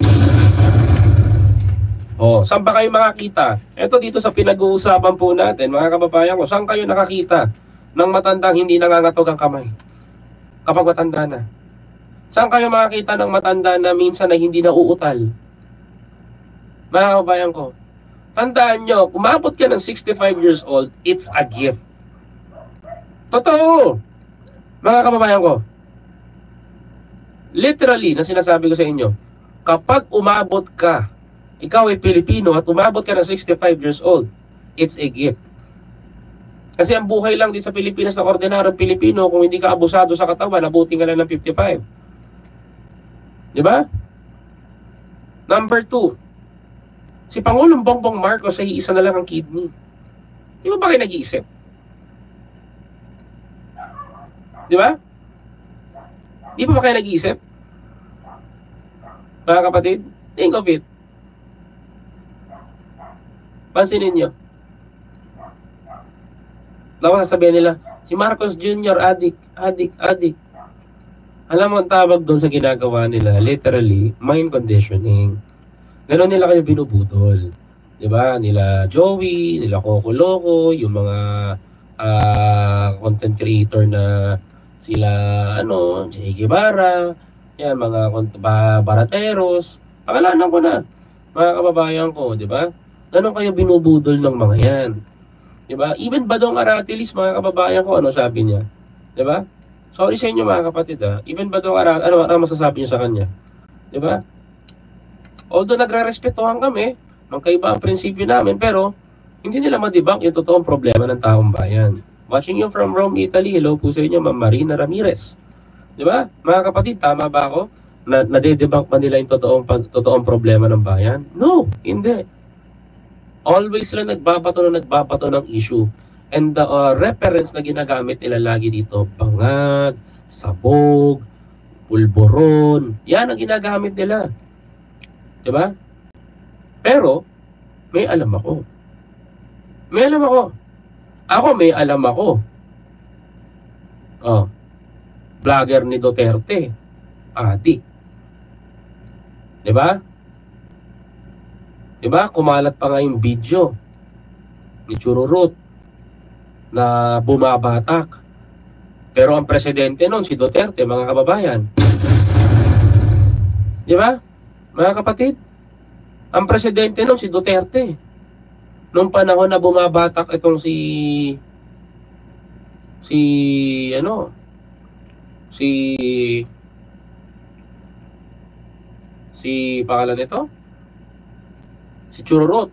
Saan ba kayo makakita? Ito dito sa pinag-uusapan po natin, mga kababayan ko, saan kayo nakakita ng matandang hindi nangangatog ang kamay? Kapag matanda na. Saan kayo makakita ng matanda na minsan na hindi nauutal? Mga kababayan ko, tandaan nyo, umabot ka ng 65 years old, it's a gift. Totoo, mga kababayan ko. Literally, na sinasabi ko sa inyo, kapag umabot ka, ikaw ay Pilipino at umabot ka ng 65 years old, it's a gift. Kasi ang buhay lang din sa Pilipinas ng ordinaryong Pilipino, kung hindi ka abusado sa katawan, abutin ka lang ng 55. Diba? Number 2, si Pangulong Bongbong Marcos ay isa na lang ang kidney. Di ba kayo nag-iisip? Di ba? Di ba kayo nag-iisip? Mga kapatid, think of it. Pansinin nyo. Tapos sasabihin nila, si Marcos Jr. adik. Alam mo ang tawag doon sa ginagawa nila, literally, mind conditioning. Ganon nila kayo binubudol. Diba? Nila Joey, nila Coco Loco, yung mga content creator na sila, Jay Guevara, yan, mga barateros. Pakalanan ko na, mga kababayan ko, diba? Ganon kayo binubudol ng mga yan. Diba? Even Badong Aratilis, mga kababayan ko, ano sabi niya? Diba? Sorry sa inyo mga kapatid ha. Even Badong Aratilis, ano masasabi niyo sa kanya? Diba? Although nagre-respetuhan kami, magkaiba ang prinsipyo namin, pero hindi nila ma-debunk yung totoong problema ng taong bayan. Watching you from Rome, Italy. Hello po sa inyo, Ma'am Marina Ramirez. Diba? Mga kapatid, tama ba ako? Nade-debunk ba nila yung totoong problema ng bayan? No, hindi. Always sila nagbabato ng issue. And the reference na ginagamit nila lagi dito, bangag, sabog, pulboron, yan ang ginagamit nila. Diba? Pero, may alam ako. Ako may alam ako. Vlogger ni Duterte, adik. Diba? Diba? Kumalat pa nga yung video ni Chururut na bumabatak. Pero ang presidente nun, si Duterte, mga kababayan. Diba? Mga kapatid, ang presidente nun, si Duterte. Nung panahon na bumabatak itong si pangalan nito? Si Chururut.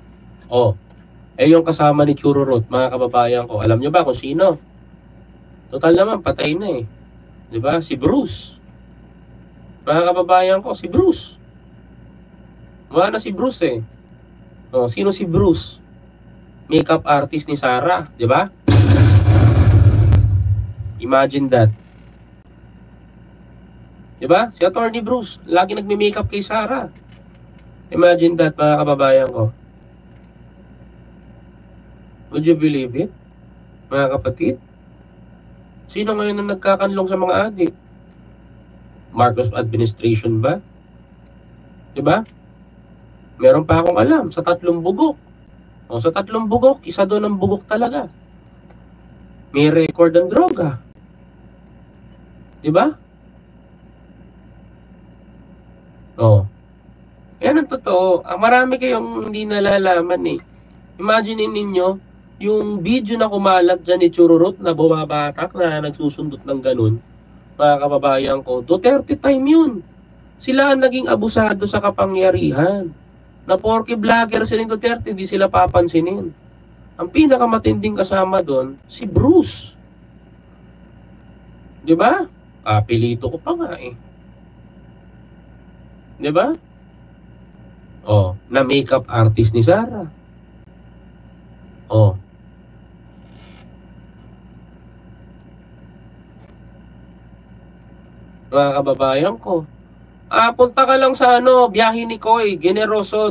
Yung kasama ni Chururut, mga kababayan ko. Alam nyo ba kung sino? Total naman, patay na eh. Diba? Si Bruce. Mga kababayan ko, si Bruce. Wala na si Bruce eh. Sino si Bruce? Makeup artist ni Sarah, diba? Imagine that. Diba? Si Attorney Bruce, lagi nagme-makeup kay Sarah. Imagine that, mga kababayan ko. Would you believe it? mga kapatid? Sino ngayon ang nagkakanlong sa mga adik? Marcos administration ba? Diba? Meron pa akong alam, sa 3 bugok. O, sa 3 bugok, isa doon ang bugok talaga. May record ng droga. Diba? O. Yan ang totoo. Marami kayong hindi nalalaman eh. Imagine ninyo, yung video na kumalat dyan ni Chururut na bumabatak na nagsusundot ng ganun, mga kababayan ko, Duterte time yun. Sila ang naging abusado sa kapangyarihan. Na porke vlogger sila ni Duterte, hindi sila papansinin. Ang pinakamatinding kasama doon, si Bruce. Diba? Kapilito ko pa nga eh. Diba? Oh, na makeup artist ni Sarah. Oh. Mga kababayan ko. Punta ka lang sa biyahe ni Koy, Generoso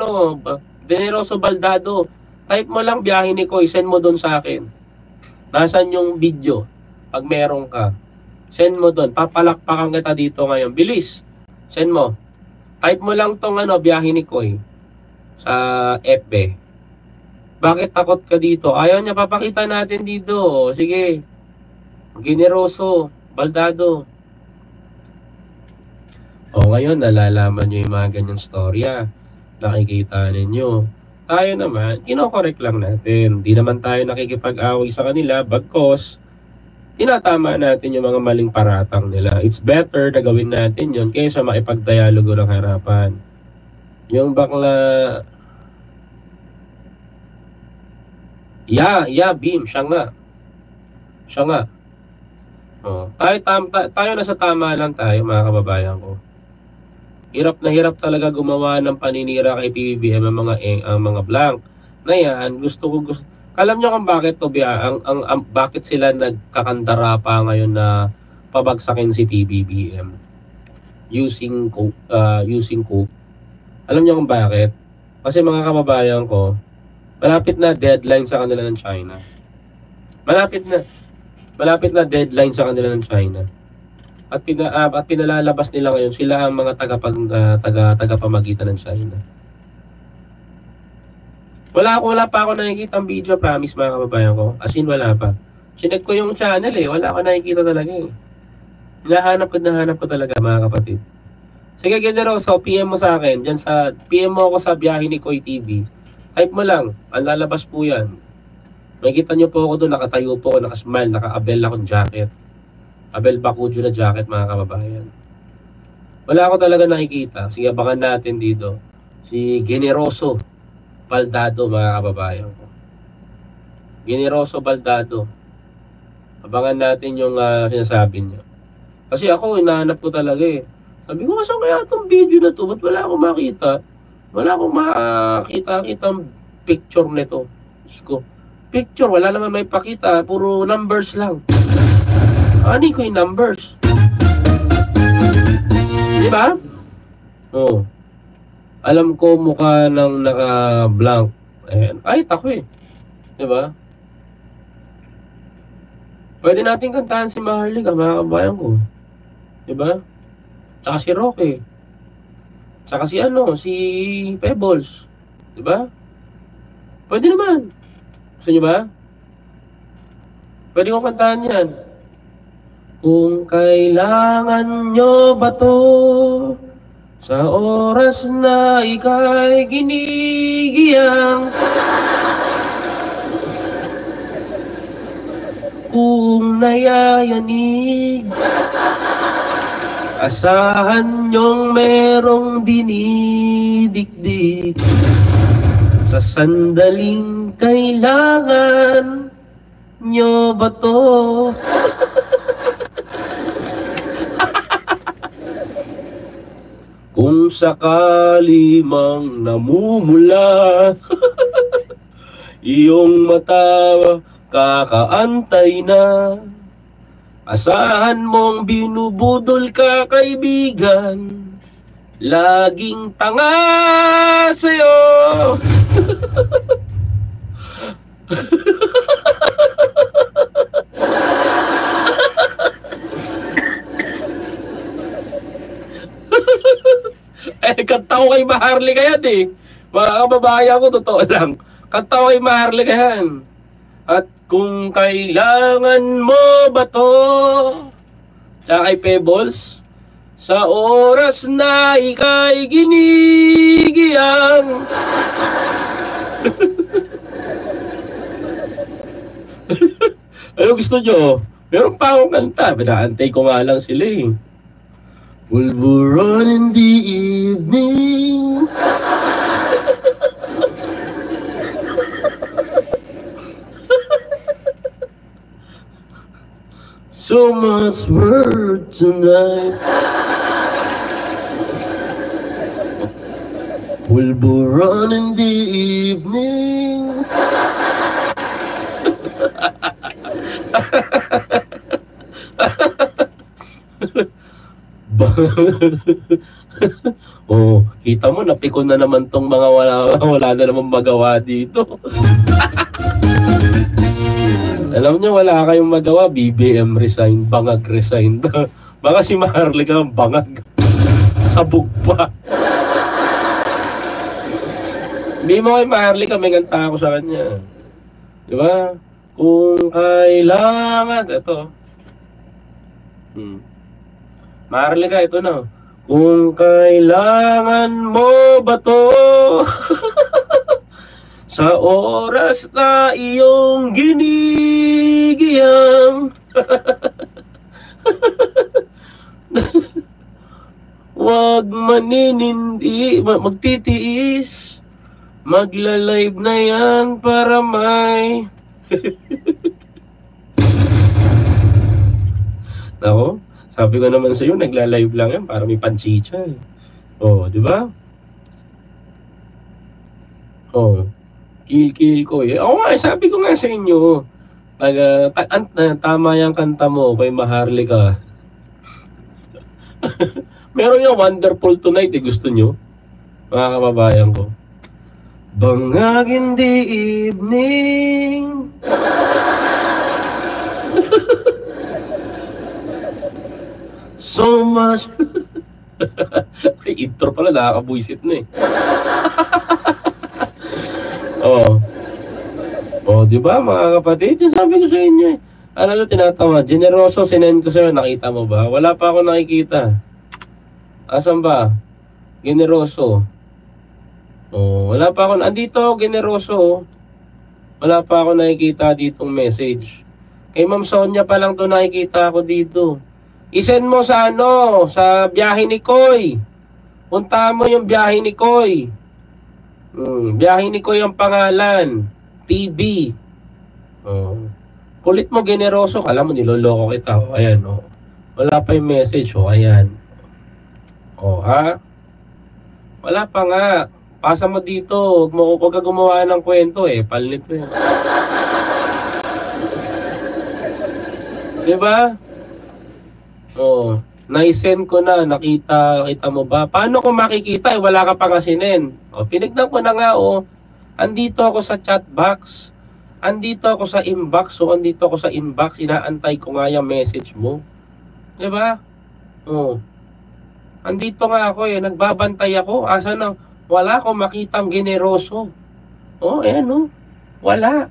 Baldado. Type mo lang biyahe ni Koy, send mo doon sa akin. Nasaan yung video? Pag meron ka, send mo doon. Papalakpakan kita dito ngayon. Bilis. Send mo. Type mo lang tong biyahe ni Koy sa FB. Bakit takot ka dito? Ayaw niya papakita natin dito. Sige. Generoso Baldado. O ngayon, nalalaman nyo yung mga ganyang storya. Nakikita ninyo. Tayo naman, kinokorek lang natin. Di naman tayo nakikipag-away sa kanila, bagkos tinatama natin yung mga maling paratang nila. It's better na gawin natin yun kaysa makipag-dialogo ng harapan. Yung bakla... Bim, siya nga. O, tayo nasa tama lang tayo, mga kababayan ko. Hirap na hirap talaga gumawa ng paninira kay PBBM ang mga blank na yan. Alam nyo kung bakit to bakit sila nagkakandara pa ngayon na pabagsakin si PBBM using coke. Alam nyo kung bakit? Kasi mga kababayan ko, malapit na deadline sa kanila ng China. Malapit na deadline sa kanila ng China. At pinalalabas nila ngayon, sila ang mga tagapamagitan ng China. Wala pa ako nakikita ang video, promise mga kababayan ko. As in, wala pa. Sinek ko yung channel eh, wala ako nakikita talaga eh. Hinahanap ko talaga mga kapatid. Sige, Generoso, PM mo sa akin. PM mo ako sa biyahe ni Koy TV. Type mo lang, ang lalabas po yan. Makikita nyo po ako doon, nakatayo po ako, nakasmile, naka-abel akong jacket. Abel Bacujo na jacket mga kababayan. Wala ako talaga nakikita. Sige, abangan natin dito. Si Generoso Baldado mga kababayan ko. Generoso Baldado. Abangan natin yung sinasabi niyo. Kasi ako, hinahanap ko talaga eh. Sabi ko, saan kaya itong video na to? Ba't wala akong makita? Wala akong makita-kitang picture nito. Picture, wala naman may pakita. Puro numbers lang. Ano ko yung numbers? Di ba? Oh. Alam ko mukha ng naka-blank. Kahit ako eh. Di ba? Pwede natin kantahan si Maharlika, mga kabayan ko. Di ba? Tsaka si Roque. Tsaka si Pebbles. Di ba? Pwede naman. Gusto nyo ba? Pwede ko kantahan yan. Kung kailangan nyo ba to sa oras na ika'y ginigiyang, kung nayayanig, asahan nyong merong dinidikdik sa sandaling kailangan nyo ba to. Kung sakali mang namumula iyong mata, kakaantay na. Asahan mong binubudol ka, kaibigan, laging tanga sa'yo. Maharlika yan eh. Mga kababayan ko, totoo lang. Kanta ko kay Maharlika yan. At kung kailangan mo ba to, tsaka kay Pebbles, sa oras na ika'y ginigiyang. Ano gusto nyo? Meron pa akong kanta. Binaantay ko nga lang sila eh. Pulburon in the evening. So much word tonight. Pulburon in the evening. Oh, kita mo napikon na naman tong mga wala na naman magawa dito. Alam nyo, wala kayong magawa. BBM resign, bangag resign. Baka si Maharlika bangag. Sabog pa. Hindi mo kay Maharlika, may kanta ako sa kanya. Di ba? Kung kailangan, ito. Maharlika, ito na. Kung kailangan mo ba to? Sa oras na iyong ginigiyang. Wag maninindi, magtitiis. Magla-live na yan para may... Ako, sabi ko naman sa iyo, nagla-live lang yan para may panchicha. Oh, di ba? Oh. Kill ko eh. Oo nga, sabi ko nga sa inyo, pag tama yung kanta mo kay Maharlika. Meron yung Wonderful Tonight eh, gusto nyo? Mga kababayan ko. Bangag in the evening. So much. Intro pala, nakakabuisit na eh. Oh, di ba mga kapatid? Yung sabi ko sa inyo eh. Ano tinatawa? Generoso, sinend ko sa'yo. Nakita mo ba? Wala pa ako nakikita. Asan ba? Generoso. Oh, wala pa ako. Andito, generoso. Wala pa ako nakikita ditong message. Kay Ma'am Sonia pa lang to nakikita ako dito. I-send mo sa ano, sa biyahe ni Koy. Punta mo yung biyahe ni Koy. Biyahe ni Koy ang pangalan. TV. Oh. Kulit mo, generoso. Alam mo, niloloko kita. Oh, ayan, oh. Wala pa yung message. Oh, ayan. Oh, ha? Wala pa nga. Pasa mo dito. Huwag ka gumawa ng kwento eh. Palit mo eh. Diba? Oh. Na-send ko na. Nakita mo ba? Paano ko makikita? Eh, wala ka pa nga sinen. Oh, pinignan ko na nga, oh. Andito ako sa chat box. Andito ako sa inbox. So, andito ako sa inbox. Inaantay ko nga yung message mo. Diba? Oh. Andito nga ako eh. Nagbabantay ako. Asa na? Wala akong makitang generoso. Oh, ayan oh. Wala.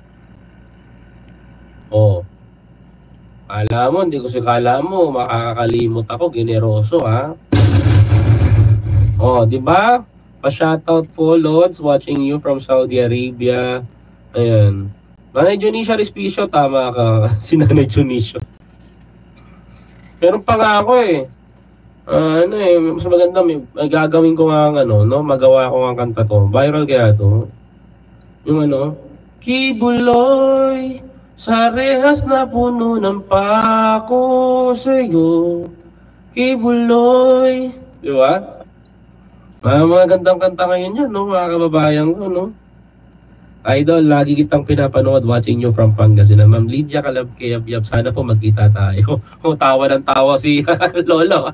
Oh. Kala mo, hindi ko kala mo. Makakakalimot ako. Generoso ha. Oh, diba? Pa-shoutout po, Lods, watching you from Saudi Arabia. Ayan. Nanay Junicia Respicio, tama ka. Si Nanay Junicia. Meron pa nga ako eh. Ano eh, mas maganda, may gagawin ko nga ano, no? Magawa ko nga kanta to. Viral kaya to. Yung ano, Kibuloy, sa rehas na puno ng pako sa'yo. Kibuloy. Di ba? Mga gandang kanta ngayon yan, no? Mga kababayan ko, no? Idol, lagi kitang pinapanood, watching you from Pangasinan. Ma'am Lydia Calab-Kayab-Yab, sana po magkita tayo. O, tawa ng tawa si Lolo.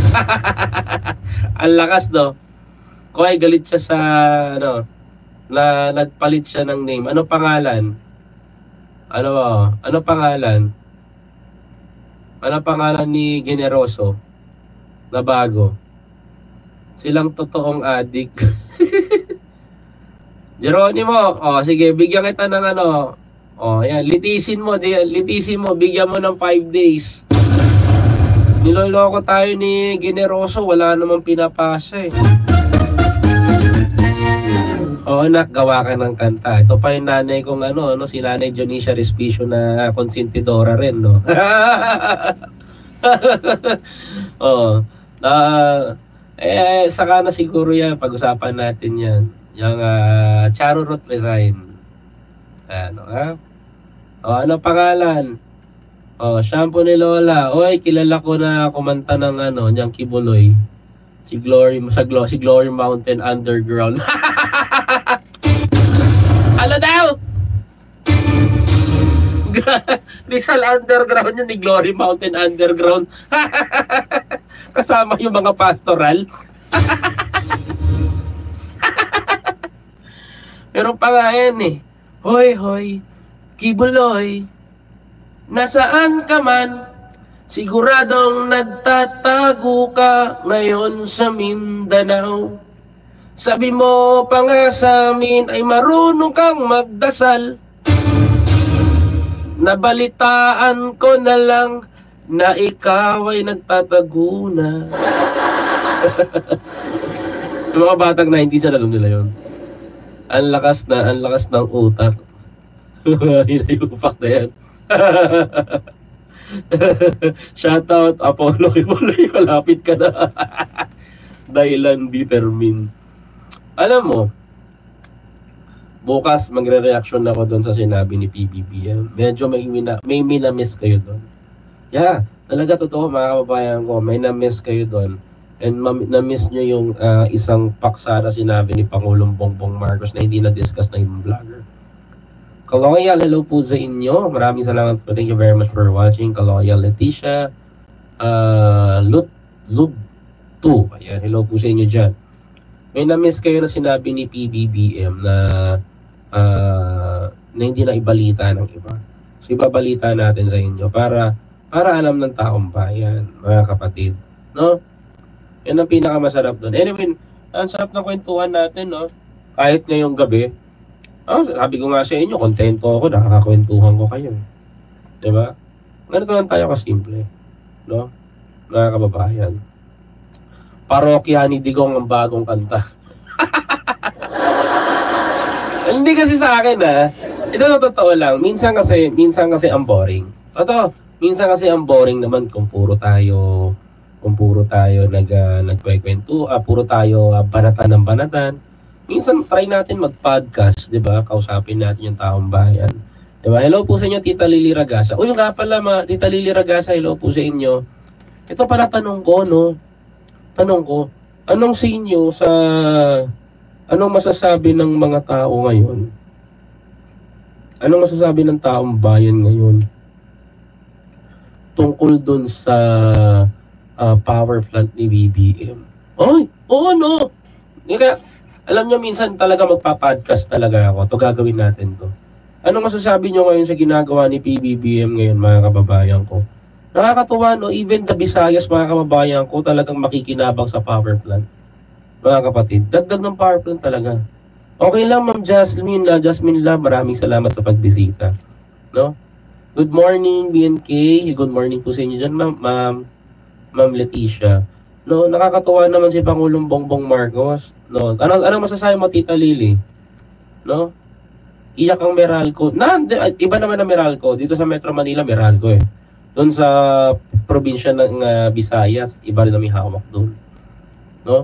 Ang lakas, no? Kung ay galit siya sa, ano, na nagpalit siya ng name. Ano pangalan? Ano pangalan? Ano pangalan ni Generoso na bago? Silang totoong adik. Geronimo, sige, bigyan kita ng ano. Yan, litisin mo, bigyan mo ng 5 days. Niloloko tayo ni Generoso, wala namang pinapasa eh. Anak, gawa ka ng kanta. Ito pa yung nanay kong si Nanay Dionisha Respicio na konsentidora rin, no? Saka na siguro yan, pag-usapan natin yan. Yung Charurot resign. Ano pangalan? Shampoo ni Lola. Oy, kilala ko na kumanta ng niyang Kibuloy. Si Glory Mountain Underground. Ano daw? Rizal Underground yun, ni Glory Mountain Underground. Kasama yung mga pastoral. Pero pa nga yan eh. Hoy, hoy, Kibuloy, nasaan ka man? Siguradong nagtatago ka ngayon sa Mindanao. Sabi mo pa nga sa amin ay marunong kang magdasal. Nabalitaan ko na lang na ikaw ay nagtatago na. Yung mga batang 90s na alam nila yun. Ang lakas ng utak. Hinayupak na yan. Shoutout Apollo, malapit ka na. Dailan Bipermin. Alam mo, bukas magre-reaction ako doon sa sinabi ni PBBM. Medyo may minamiss kayo doon. Yeah, talaga totoo mga kababayan ko, may na-miss kayo doon. And na-miss nyo yung isang paksa na sinabi ni Pangulong Bongbong Marcos na hindi na-discuss na yung vlogger. Kaloyal, hello po sa inyo. Maraming salamat po. Thank you very much for watching. Kaloyal Leticia. Lub 2. Ayan, hello po sa inyo dyan. May na-miss kayo na sinabi ni PBBM na hindi na ibalita ng iba. So ibabalita natin sa inyo para alam ng taong bayan, mga kapatid. No? Yan ang pinakamasarap doon. Anyway, ang sarap ng kwentuhan natin, no? Kahit ngayong gabi, sabi ko nga sa inyo, kontento ako, nakakakwentuhan ko kayo. Diba? Ganito lang tayo kasimple. No? Mga kababayan. Parokya ni Digong ang bagong kanta. Hindi kasi sa akin ito totoo lang. Minsan kasi ang boring. Minsan kasi ang boring naman kung puro tayo nagkwento, puro tayo banatan ng banatan. Minsan try natin mag-podcast, 'di ba? Kausapin natin yung taong bayan. 'Di ba? Hello po sa inyo, Tita Lily Ragasa. Uy, nga pala, Tita Lily Ragasa, hello po sa inyo. Ito pala tanong ko, no? Anong sa inyo anong masasabi ng mga tao ngayon? Anong masasabi ng taong bayan ngayon tungkol dun sa power plant ni BBM? No. Kaya, alam nyo, minsan talaga magpa-podcast talaga ako. Gagawin natin to. Anong masasabi nyo ngayon sa ginagawa ni PBBM ngayon, mga kababayan ko? Nakakatuwa, no? Even the Visayas, mga kababayan ko, talagang makikinabang sa power plant. Mga kapatid, dagdag ng power plant talaga. Okay lang, Ma'am Jasmine La, maraming salamat sa pagbisita. No? Good morning, BNK. Good morning po sa inyo dyan, Ma'am Leticia. No, nakakatuwa naman si Pangulong Bongbong Marcos. No, ano masasabi mo, Tita Lily? No? Iyak ang Meralco. Iba naman ang Meralco. Dito sa Metro Manila, Meralco eh. Doon sa probinsya ng Visayas, iba rin na may hawak doon. No?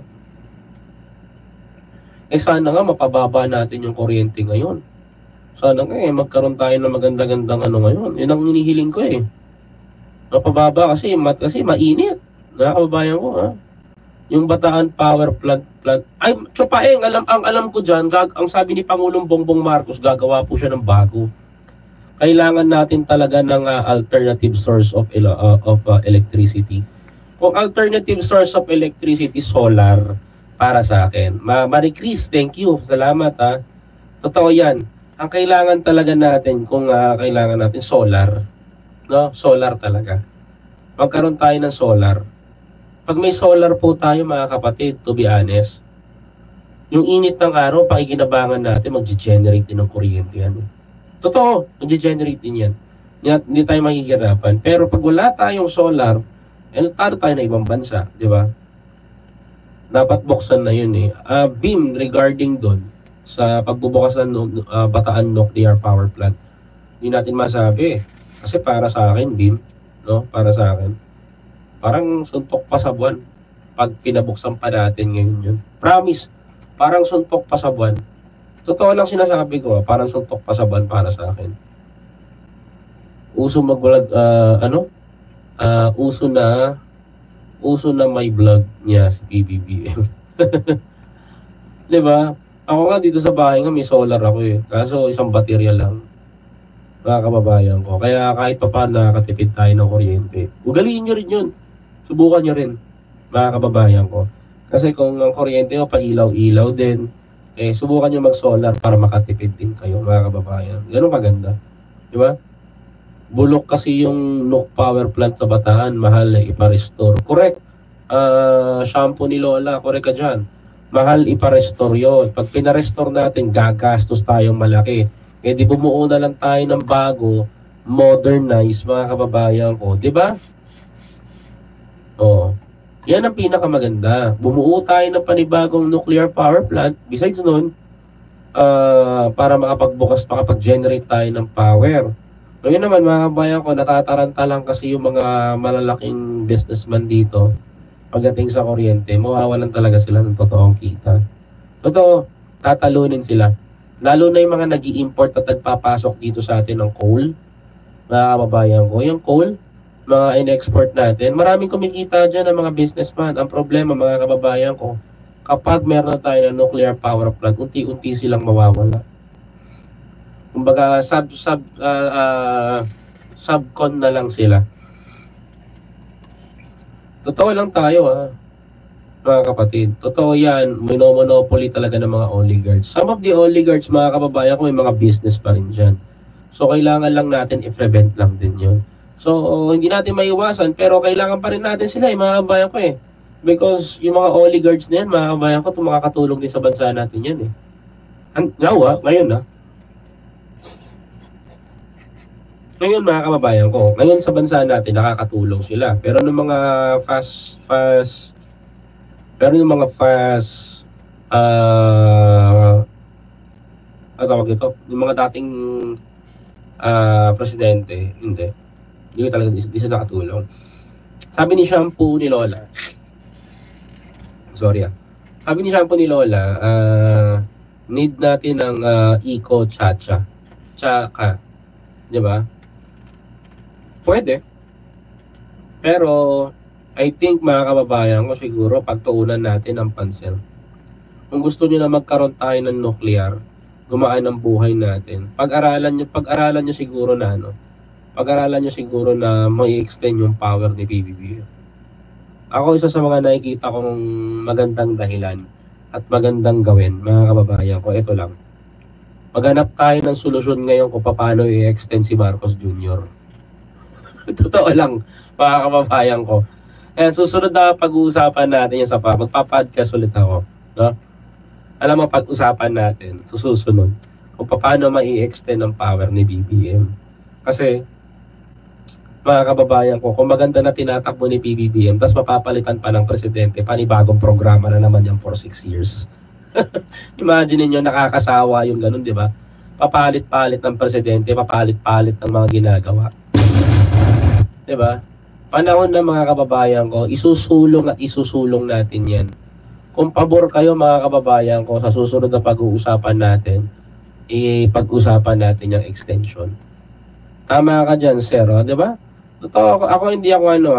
Sana nga mapababa natin yung kuryente ngayon. Sana nga magkaroon tayo ng maganda-gandang ngayon. Yun ang hinihiling ko eh. Mapababa kasi mainit. Nakakababayan ko Yung Bataan Power Plant. Ay, Tsopaeng, ang alam ko dyan, ang sabi ni Pangulong Bongbong Marcos, gagawa po siya ng bago. Kailangan natin talaga ng alternative source of electricity. Kung alternative source of electricity, solar para sa akin. Marie Chris, thank you. Salamat Totoo yan. Ang kailangan talaga natin, kung kailangan natin solar. No? Solar talaga. Magkaroon tayo ng solar. Pag may solar po tayo mga kapatid, to be honest, yung init ng araw, pakikinabangan natin, mag-generate din ng kuryente yan. Totoo, mag-generate din yan. Hindi tayo mahihirapan. Pero pag wala tayong solar, taro tayo na ibang bansa, di ba? Dapat buksan na yun eh. Beam regarding doon sa pagbubukas ng Bataan Nuclear Power Plant. Hindi natin masabi. Kasi para sa akin, Beam, no? Para sa akin, parang suntok pa sa buwan pag pinabuksan pa natin ngayon yun. Promise, parang suntok pa sa buwan. Totoo lang sinasabi ko, parang suntok pa sa buwan para sa akin. Uso mag-vlog, uso na may vlog niya si PBBM. Diba? Ako nga dito sa bahay nga may solar ako eh. Kaso isang baterya lang. Mga kababayan ko. Kaya kahit pa paano nakakatipid tayo ng kuryente. Ugaliin nyo rin yun. Subukan nyo rin. Mga kababayan ko. Kasi kung ang kuryente mo pa-ilaw-ilaw din, subukan nyo mag-solar para makatipid din kayo mga kababayan. Ganun kaganda. Diba? Bulok kasi yung Nuc Power Plant sa Bataan. Mahal na ipa-restore. Correct. Shampoo ni Lola. Correct ka dyan. Mahal ipa-restore yun. Pag pina-restore natin, gagastos tayong malaki. Di bumuo na lang tayo ng bago, modernize, mga kababayan ko. Diba? Oo. Yan ang pinakamaganda. Bumuo tayo ng panibagong nuclear power plant. Besides nun, para makapag-generate tayo ng power. So yun naman mga kababayan ko, natataranta lang kasi yung mga malalaking businessman dito. Pagdating sa kuryente, mawawalan talaga sila ng totoong kita. Totoo, tatalunin sila. Lalo na yung mga nag-i-import at nagpapasok dito sa atin ng coal. Mga kababayan ko, yung coal, mga in-export natin, maraming kumikita dyan ng mga businessman. Ang problema mga kababayan ko, kapag meron tayo ng nuclear power plant, unti-unti silang mawawala. Kumbaga, subcon na lang sila. Totoo lang tayo mga kapatid. Totoo yan, monopoly talaga ng mga oligarchs. Some of the oligarchs, mga kababayan ko, may mga business pa rin dyan. So, kailangan lang natin i-prevent lang din yun. So, hindi natin maiwasan, pero kailangan pa rin natin sila, mga kababayan ko Because yung mga oligarchs na yan, mga kababayan ko, makakatulong din sa bansa natin yan Ngayon mga kababayan ko, ngayon sa bansa natin, nakakatulong sila. Pero ng mga yung mga dating presidente, hindi talaga, di sila nakatulong. Sabi ni Shampoo ni Lola, sabi ni Shampoo ni Lola, need natin ng eco tsaka, di ba? Pwede. Pero, I think mga kababayan ko, siguro pagtuunan natin ang pansin. Kung gusto niyo na magkaroon tayo ng nuclear, gumaan ang buhay natin. Pag-aralan niyo siguro na mai-extend yung power ni PBBM. Ako isa sa mga nakikita kong magandang dahilan at magandang gawin, mga kababayan ko, ito lang. Maghanap tayo ng solusyon ngayon kung paano i-extend si Marcos Jr. Totoo lang, mga kababayan ko. Susunod na pag-uusapan natin yan magpa-podcast ulit ako. No? Alam mo, pag-usapan natin, susunod, kung paano mai-extend ang power ni BBM. Kasi, mga kababayan ko, kung maganda na tinatakbo ni PBBM, tapos mapapalitan pa ng presidente, panibagong programa na naman yan for 6 years. Imagine niyo nakakasawa yung ganun, di ba? Papalit-palit ng presidente, papalit-palit ng mga ginagawa. Diba? Panahon na mga kababayan ko, isusulong natin yan. Kung pabor kayo mga kababayan ko, sa susunod na pag-uusapan natin, pag-usapan natin yung extension. Tama ka dyan, sir, diba? Totoo, ako hindi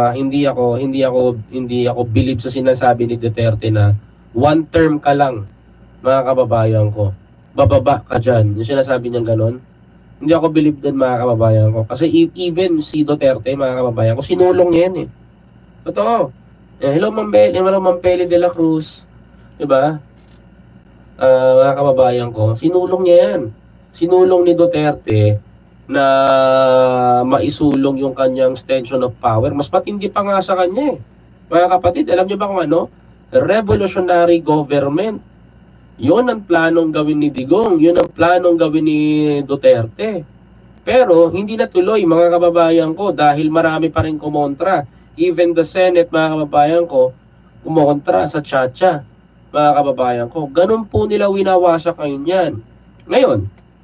ako believe sa sinasabi ni Duterte na one term ka lang, mga kababayan ko. Bababa ka dyan. Yung sinasabi niyang ganon. Hindi ako believe din mga kababayan ko. Kasi even si Duterte, mga kababayan ko, sinulong niya yan Totoo. Hello Ma'am Peli de la Cruz. Diba? Mga kababayan ko, sinulong niya yan. Sinulong ni Duterte na maisulong yung kanyang extension of power. Mas matindi pa nga sa kanya Mga kapatid, alam niyo ba kung ano? Revolutionary government. Yun ang planong gawin ni Digong, yun ang planong gawin ni Duterte. Pero hindi natuloy mga kababayan ko dahil marami pa rin kumontra. Even the Senate mga kababayan ko, kumontra sa Chacha mga kababayan ko. Ganun po nila winawasak ngayon yan. Ngayon,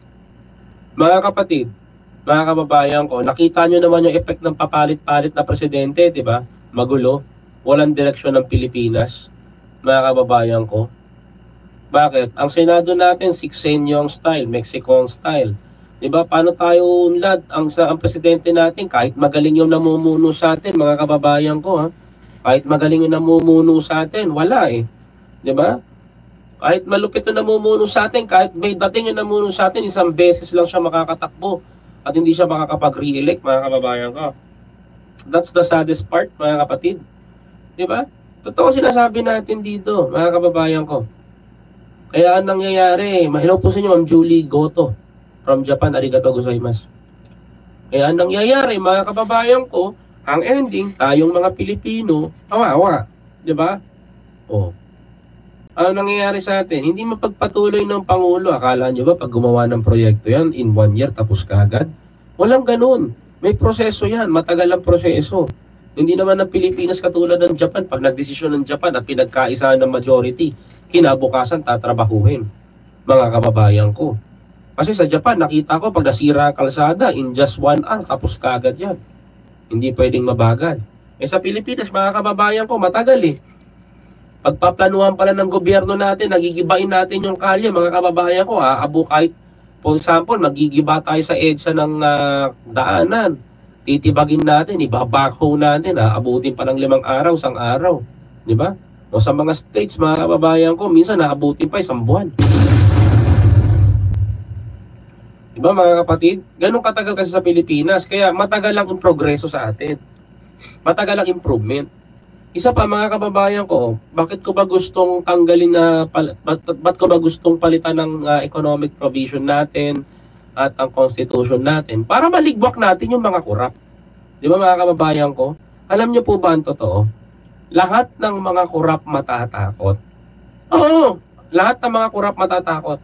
mga kapatid, mga kababayan ko, nakita nyo naman yung effect ng papalit-palit na presidente, di ba? Magulo, walang direksyon ng Pilipinas, mga kababayan ko. Bakit? Ang Senado natin, sexennial style, Mexican style. Diba? Paano tayo unlad? Ang presidente natin, kahit magaling yung namumuno sa atin, mga kababayan ko, ha? Kahit magaling yung namumuno sa atin, wala eh. Diba? Kahit malupit yung namumuno sa atin, kahit may dating yung namumuno sa atin, isang beses lang siya makakatakbo at hindi siya makakapag-re-elect, mga kababayan ko. That's the saddest part, mga kapatid. Diba? Totoo sinasabi natin dito, mga kababayan ko. Kaya ang nangyayari, hello po sa inyo, Ma'am Julie Goto from Japan, arigato gozaimasu. Kaya ang nangyayari, mga kababayan ko, ang ending, tayong mga Pilipino, kawawa. Diba? Oh. Ang nangyayari sa atin, hindi mapagpatuloy ng Pangulo. Akala nyo ba pag gumawa ng proyekto yan, in 1 year, tapos kaagad? Walang ganun. May proseso yan. Matagal ang proseso. Hindi naman ng Pilipinas katulad ng Japan. Pag nagdesisyon ng Japan at pinagkaisahan ng majority, kinabukasan tatrabahuhin. Mga kababayan ko. Kasi sa Japan, nakita ko pag nasira kalsada, in just 1 hour, tapos kaagad yan. Hindi pwedeng mabagal. Eh sa Pilipinas, mga kababayan ko, matagal eh. Pagpaplanuhan pala ng gobyerno natin, nagigibain natin yung kalye, mga kababayan ko, abo kahit, for example, magigiba tayo sa EDSA ng daanan. Titibagin natin, ibabakho natin, abutin pa ng 5 araw, 1 araw. Di ba? O sa mga states, mga kababayan ko, minsan naabutin pa 1 buwan. Di ba mga kapatid? Ganun katagal kasi sa Pilipinas, kaya matagal lang yung progreso sa atin. Matagal lang improvement. Isa pa mga kababayan ko, bakit ko ba gustong tanggalin na ba't ko ba gustong palitan ng economic provision natin at ang constitution natin para maligwak natin yung mga kurap. Di ba mga kababayan ko? Alam niyo po ba ang totoo? Lahat ng mga kurap matatakot. Oo, lahat ng mga kurap matatakot.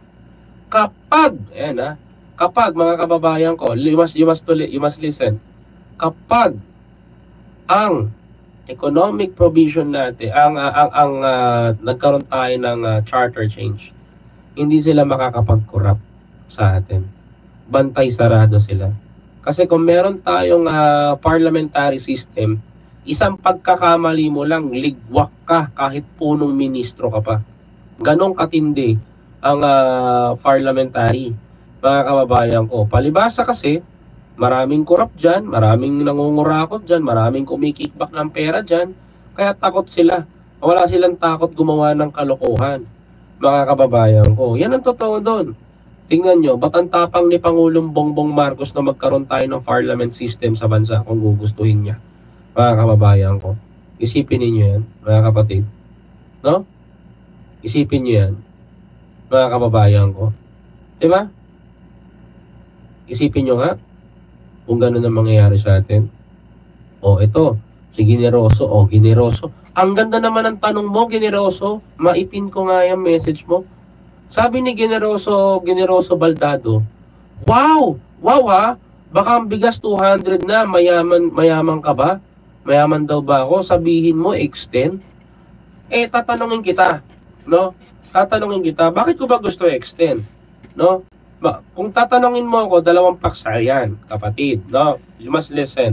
Kapag mga kababayan ko, you must listen. Kapag ang economic provision natin, nagkaroon tayo ng charter change, hindi sila makakapag-corrupt sa atin. Bantay sarado sila. Kasi kung meron tayong parliamentary system, isang pagkakamali mo lang, ligwak ka kahit punong ministro ka pa. Ganong katindi ang parliamentary, mga kababayan ko. Palibasa kasi, maraming corrupt dyan, maraming nangungurakot dyan, maraming kumikickback ng pera dyan, kaya takot sila. Wala silang takot gumawa ng kalokohan, mga kababayan ko. Yan ang totoo doon. Tingnan nyo, ba't ang tapang ni Pangulong Bongbong Marcos na magkaroon tayo ng parliament system sa bansa kung gugustuhin niya, mga kababayan ko. Isipin niyo yan, mga kapatid. No? Isipin niyo yan, mga kababayan ko. Diba? Isipin niyo nga, kung gano'n ang mangyayari sa atin. O ito, si Generoso. O Generoso. Ang ganda naman ng tanong mo, Generoso. Maipin ko nga yung message mo. Sabi ni Generoso Baldado, wow! Wow ha! Baka ang bigas 200 na, mayaman ka ba? Mayaman daw ba ako? Sabihin mo, extend? Eh, tatanungin kita. No? Tatanungin kita, bakit ko ba gusto extend? No? Kung tatanungin mo ako, 2 paksa yan, kapatid, no? You must listen.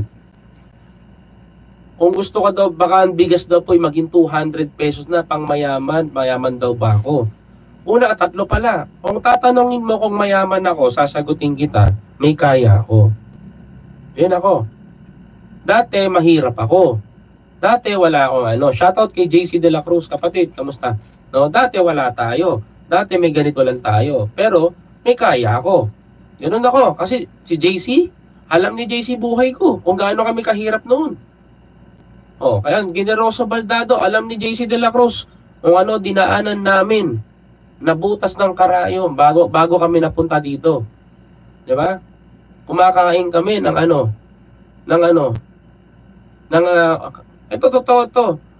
Kung gusto ka daw, baka ang bigas daw po ay maging 200 pesos na pang mayaman, mayaman daw ba ako? Una, 3 pala. Kung tatanungin mo kung mayaman ako, sasagutin kita, may kaya ako. Yan ako. Dati, mahirap ako. Dati, wala akong Shoutout kay JC De La Cruz, kapatid, kamusta? No, dati wala tayo. Dati may ganito lang tayo. Pero, may kaya ako. Ganun ako. Kasi si JC, alam ni JC buhay ko kung gaano kami kahirap noon. O, kaya Generoso Baldado, alam ni JC De La Cruz kung ano dinaanan namin. Nabutas ng karayom bago kami napunta dito. Diba? Kumakain kami ng ito totoo to.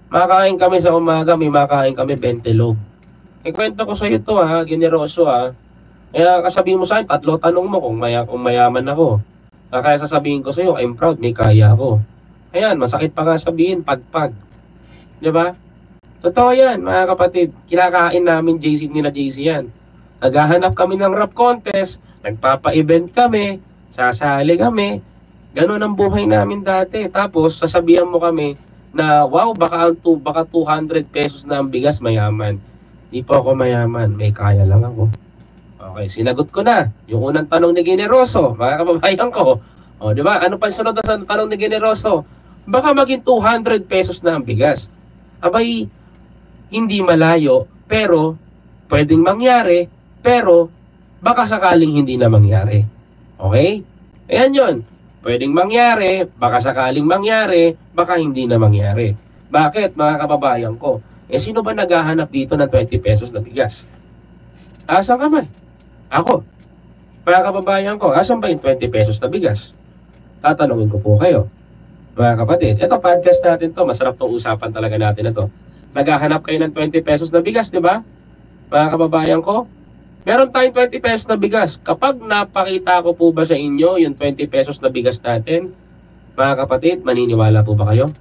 Makain kami sa umaga, may makain kami 20 log. Ikwento ko sa iyo to ha, generoso ha. Kaya kasabihin mo sa akin, 3 tanong mo kung mayaman ako. Kaya sasabihin ko sa iyo, I'm proud, may kaya ako. Ayan, masakit pa nga sabihin, pagpag. Di ba? Totoo yan, mga kapatid. Kinakain namin nila JC yan. Naghahanap kami ng rap contest, nagpapa-event kami, sasali kami. Ganun ang buhay namin dati. Tapos, sasabihan mo kami na, wow, baka 200 pesos na ang bigas, mayaman. Di po ako mayaman, may kaya lang ako. Okay, sinagot ko na. Yung unang tanong ni Generoso, mga kababayan ko. O, di ba? Ano pa sunod na tanong ni Generoso? Baka maging 200 pesos na ang bigas. Abay, hindi malayo, pero pwedeng mangyari, pero baka sakaling hindi na mangyari. Okay? Ayan yun. Pwedeng mangyari, baka sakaling mangyari, baka hindi na mangyari. Bakit, mga kababayan ko? Eh, sino ba naghahanap dito ng 20 pesos na bigas? Asan kamay? Ako. Mga kababayan ko, asan ba yung 20 pesos na bigas? Tatanungin ko po kayo. Mga kapatid, ito podcast natin to, masarap tong usapan talaga natin na to. Naghahanap kayo ng 20 pesos na bigas, di ba? Mga kababayan ko, meron tayong 20 pesos na bigas. Kapag napakita ko po ba sa inyo yung 20 pesos na bigas natin, mga kapatid, maniniwala po ba kayo?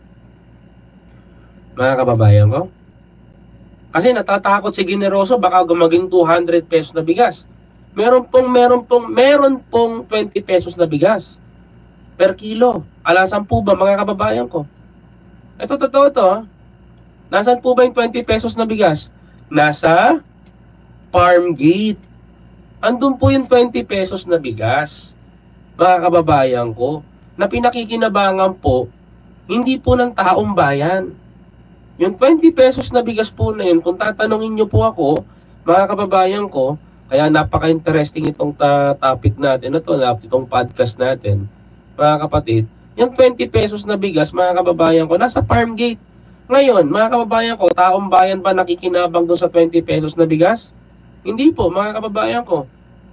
Mga kababayan ko? Kasi natatakot si Generoso, baka gumaging 200 pesos na bigas. Meron pong 20 pesos na bigas per kilo. Alasan po ba, mga kababayan ko? Ito, totoo to. Nasaan po ba yung 20 pesos na bigas? Nasa farm gate. Andun po yung 20 pesos na bigas, mga kababayan ko, na pinakikinabangan po, hindi po ng taong bayan. Yung 20 pesos na bigas po na yun, kung tatanungin nyo po ako, mga kababayan ko, kaya napaka-interesting itong topic natin, itong podcast natin, mga kapatid, yung 20 pesos na bigas, mga kababayan ko, nasa farm gate. Ngayon, mga kababayan ko, taong bayan ba nakikinabang doon sa 20 pesos na bigas? Hindi po, mga kababayan ko.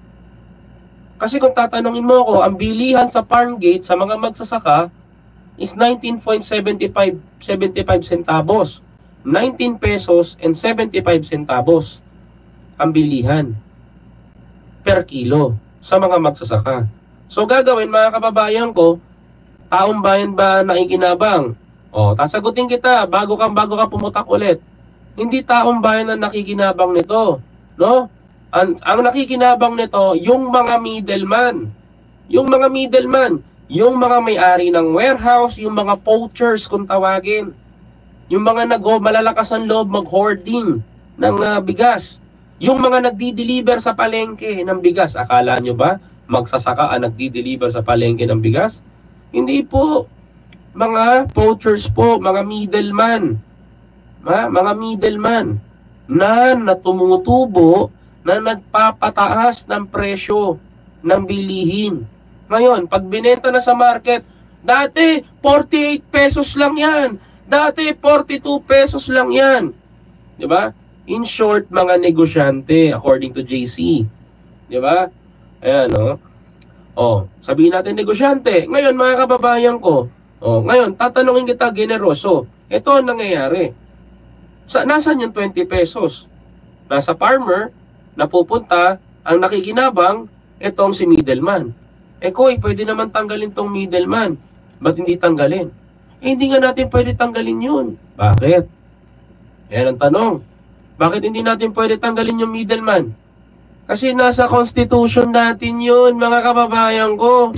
Kasi kung tatanungin mo ako, ang bilihan sa farm gate sa mga magsasaka is 19.75 centavos. 19 pesos and 75 centavos ang bilihan per kilo sa mga magsasaka. So gagawin, mga kababayan ko, taong bayan ba nakikinabang? O, tasagutin kita bago ka pumutak ulit. Hindi taong bayan na nakikinabang nito, no? Ang nakikinabang nito, yung mga middleman. Yung mga middleman, yung mga may-ari ng warehouse, yung mga poachers kung tawagin. Yung mga malalakas ang loob mag-hoarding ng bigas. Yung mga nagdi-deliver sa palengke ng bigas. Akala nyo ba magsasaka ang nagdi-deliver sa palengke ng bigas? Hindi po. Mga poachers po, mga middleman. Mga middleman na tumutubo, na nagpapataas ng presyo ng bilihin. Ngayon, pag binenta na sa market, dati 48 pesos lang yan. Dati 42 pesos lang yan. Di ba? In short, mga negosyante, according to JC. Di ba? Ayan, no? O, sabihin natin negosyante. Ngayon, mga kababayan ko, ngayon, tatanungin kita, Generoso. Ito ang nangyayari. Nasaan yung 20 pesos? Nasa farmer, napupunta, ang nakikinabang, itong si middleman. Koy, pwede naman tanggalin tong middleman. Ba't hindi tanggalin? Hindi nga natin pwede tanggalin yun. Bakit? Yan ang tanong. Bakit hindi natin pwede tanggalin yung middleman? Kasi nasa constitution natin yun, mga kababayan ko.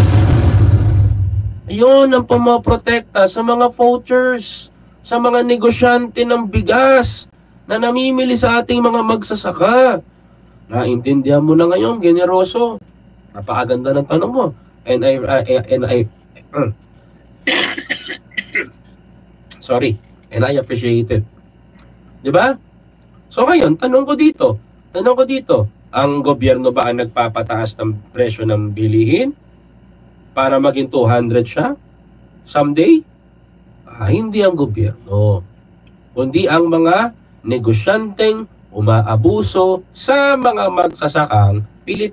Yun ang pumoprotekta sa mga poachers, sa mga negosyante ng bigas na namimili sa ating mga magsasaka. Naintindihan mo na ngayon, Generoso. Napakaganda ng tanong mo. And I appreciate it. Diba? So ngayon, tanong ko dito, ang gobyerno ba ang nagpapataas ng presyo ng bilihin para maging 200 siya someday? Hindi ang gobyerno, kundi ang mga negosyanteng umaabuso sa mga magsasakang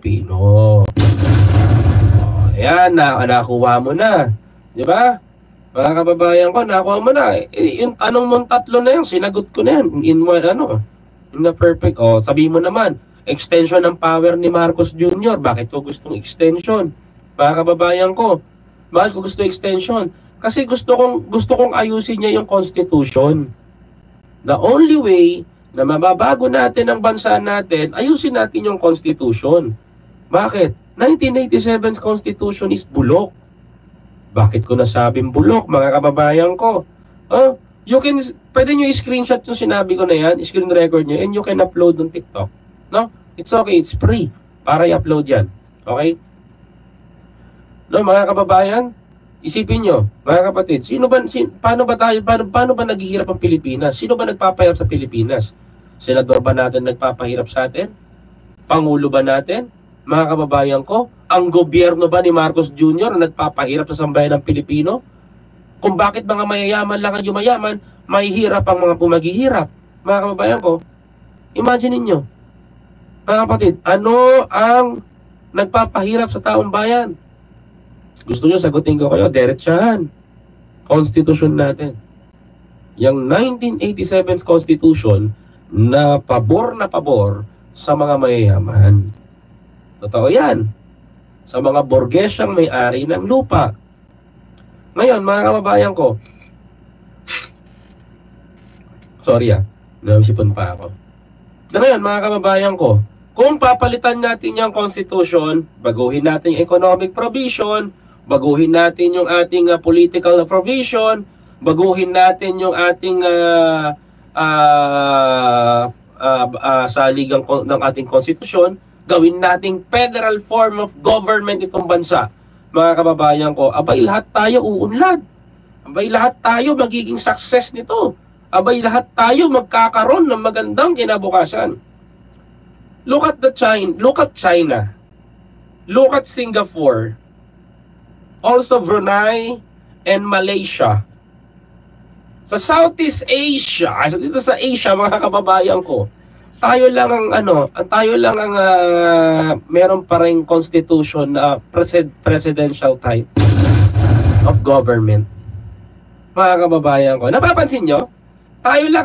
Pilipino. Ayan, nakuha mo na. Di ba? Mga kababayan ko, nakuha mo na. Yung tanong mong tatlo na yan, sinagot ko na yan. In one, in the perfect. Sabi mo naman, extension ng power ni Marcos Jr. Bakit ko gustong extension? Mga kababayan ko, bakit ko gusto extension? Kasi gusto kong ayusin niya yung Constitution. The only way na mababago natin ang bansa natin, ayusin natin yung Constitution. Bakit? 1987's Constitution is bulok. Bakit ko nasabing bulok, mga kababayan ko? Pwede nyo i-screenshot yung sinabi ko na yan, screen record nyo, and you can upload on TikTok. No? It's okay, it's free para i-upload yan. Okay? No, mga kababayan, isipin nyo, mga kapatid, paano ba naghihirap ang Pilipinas? Sino ba nagpapahirap sa Pilipinas? Senador ba natin nagpapahirap sa atin? Pangulo ba natin? Mga kababayan ko, ang gobyerno ba ni Marcos Jr. na nagpapahirap sa sambayan ng Pilipino? Kung bakit mga mayayaman lang ang yumayaman, mahihirap ang mga pumaghihirap. Mga kababayan ko, imagine niyo, mga kapatid, ano ang nagpapahirap sa taong bayan? Gusto nyo sagutin ko kayo, diretsahan. Constitution natin. Yung 1987's Constitution na pabor sa mga mayayaman. Totoo yan. Sa mga borgesyang may-ari ng lupa. Ngayon, mga kababayan ko, naisipon pa ako. Ngayon, mga kababayan ko, kung papalitan natin yung Constitution, baguhin natin yung economic provision, baguhin natin yung ating political provision, baguhin natin yung ating saligang ng ating konstitusyon, gawin nating federal form of government itong bansa. Mga kababayan ko, abay lahat tayo uunlad. Abay lahat tayo magiging success nito. Abay lahat tayo magkakaroon ng magandang kinabukasan. Look at China. Look at Singapore. Also Brunei and Malaysia. Sa Southeast Asia, dito sa Asia, mga kababayan ko, tayo lang ang meron pa ring constitution na presidential type of government. Mga kababayan ko, napapansin nyo? Tayo lang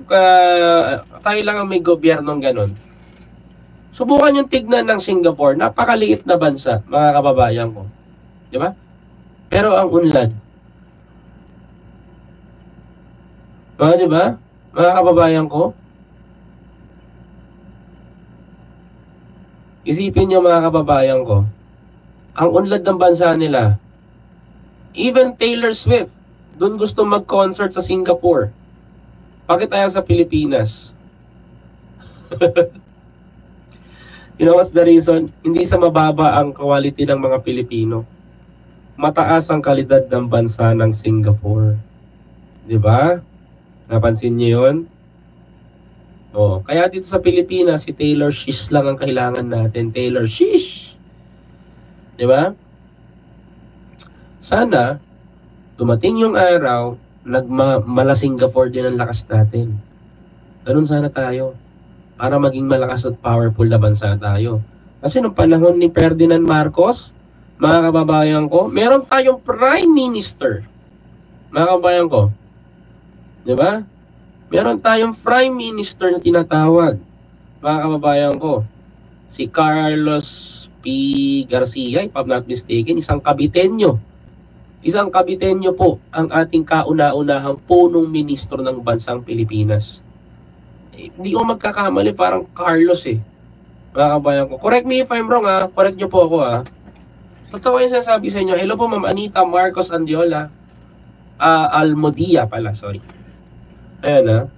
ang may gobyernong ganun. Subukan yung tignan ng Singapore, napakaliit na bansa, mga kababayan ko. Di ba? Pero ang unlad. Di ba? Mga kababayan ko, isipin nyo, mga kababayan ko, ang unlad ng bansa nila, even Taylor Swift, doon gusto mag-concert sa Singapore. Bakit tayo sa Pilipinas? You know what's the reason? Hindi sa mababa ang quality ng mga Pilipino. Mataas ang kalidad ng bansa ng Singapore. Di ba? Napansin niyo yun? Kaya dito sa Pilipinas, si Taylor Shish lang ang kailangan natin. Taylor Shish! Di ba? Sana, dumating yung araw, mala Singapore din ang lakas natin. Ganun sana tayo. Para maging malakas at powerful na bansa tayo. Kasi nung panahon ni Ferdinand Marcos, mga kababayan ko, meron tayong Prime Minister. Mga kababayan ko. Di ba? Meron tayong Prime Minister na tinatawag. Mga kababayan ko. Si Carlos P. Garcia, if I'm not mistaken, isang Kabitenyo. Isang Kabitenyo po ang ating kauna-unahang punong ministro ng bansang Pilipinas. Hindi ko magkakamali, parang Carlos Mga kabayan ko. Correct me if I'm wrong Correct nyo po ako Totoo yung sinasabi sa inyo. Hello po Ma'am Anita Marcos Andiola. Almodia pala, sorry. Ayan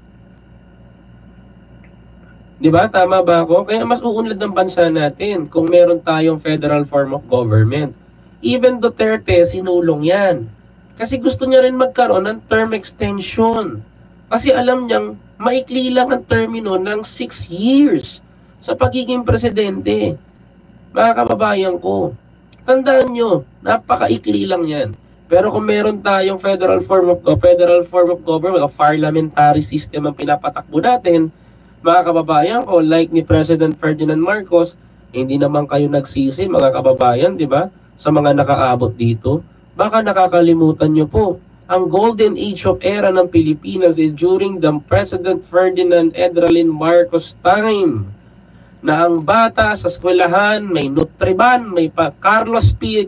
Diba? Tama ba ako? Kaya mas uunlad ng bansa natin kung meron tayong federal form of government. Even Duterte, sinulong yan. Kasi gusto niya rin magkaroon ng term extension. Kasi alam niyang maikli lang ang termino ng 6 years sa pagiging presidente. Mga kababayan ko, tandaan nyo, napakaikli lang yan. Pero kung meron tayong federal form of government, a parliamentary system ang pinapatakbo natin, mga kababayan ko, like ni President Ferdinand Marcos, hindi naman kayo nagsisi, mga kababayan, di ba? Sa mga nakaabot dito, baka nakakalimutan nyo po ang golden age of era ng Pilipinas is during the President Ferdinand Edralin Marcos time, na ang bata sa eskwelahan may Nutriban, may Carlos P.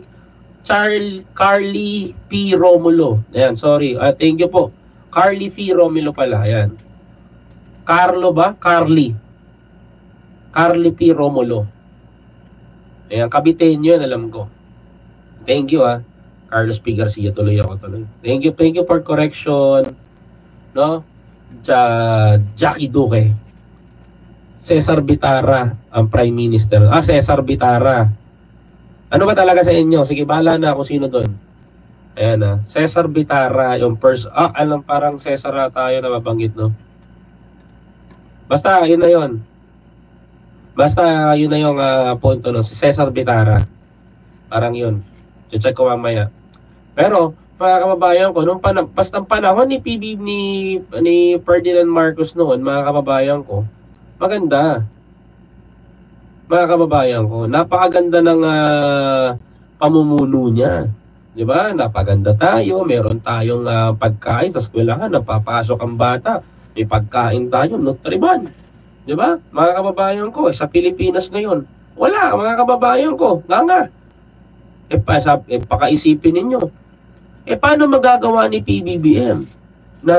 Carly P. Romulo. Ayan, sorry. Thank you po. Carly P. Romulo pala. Ayan. Carlo ba? Carly. Carly P. Romulo. Ayan, Kabitenyo yan, alam ko. Thank you, Carlos P. Garcia, tuloy ako, tuloy. Thank you for correction. No? Jackie Duque. Cesar Bitara, ang Prime Minister. Cesar Bitara. Ano ba talaga sa inyo? Sige, bahala na kung sino doon. Ayan, Cesar Bitara, yung alam, parang Cesar tayo na mabanggit, no? Basta, yun na yun. Basta, yun na yung punto, no? Si Cesar Bitara. Parang yun. Check ko mamaya. Pero, mga kababayan ko, basta panahon ni ni Ferdinand Marcos noon, mga kababayan ko, maganda. Mga kababayan ko, napakaganda ng pamumuno niya. Di ba? Napaganda tayo, meron tayong pagkain sa eskwelahan, napapasok ang bata, may pagkain tayo, Nutriban. Di ba? Mga kababayan ko, sa Pilipinas ngayon, wala, mga kababayan ko, nga. Pakaisipin ninyo. Paano magagawa ni PBBM na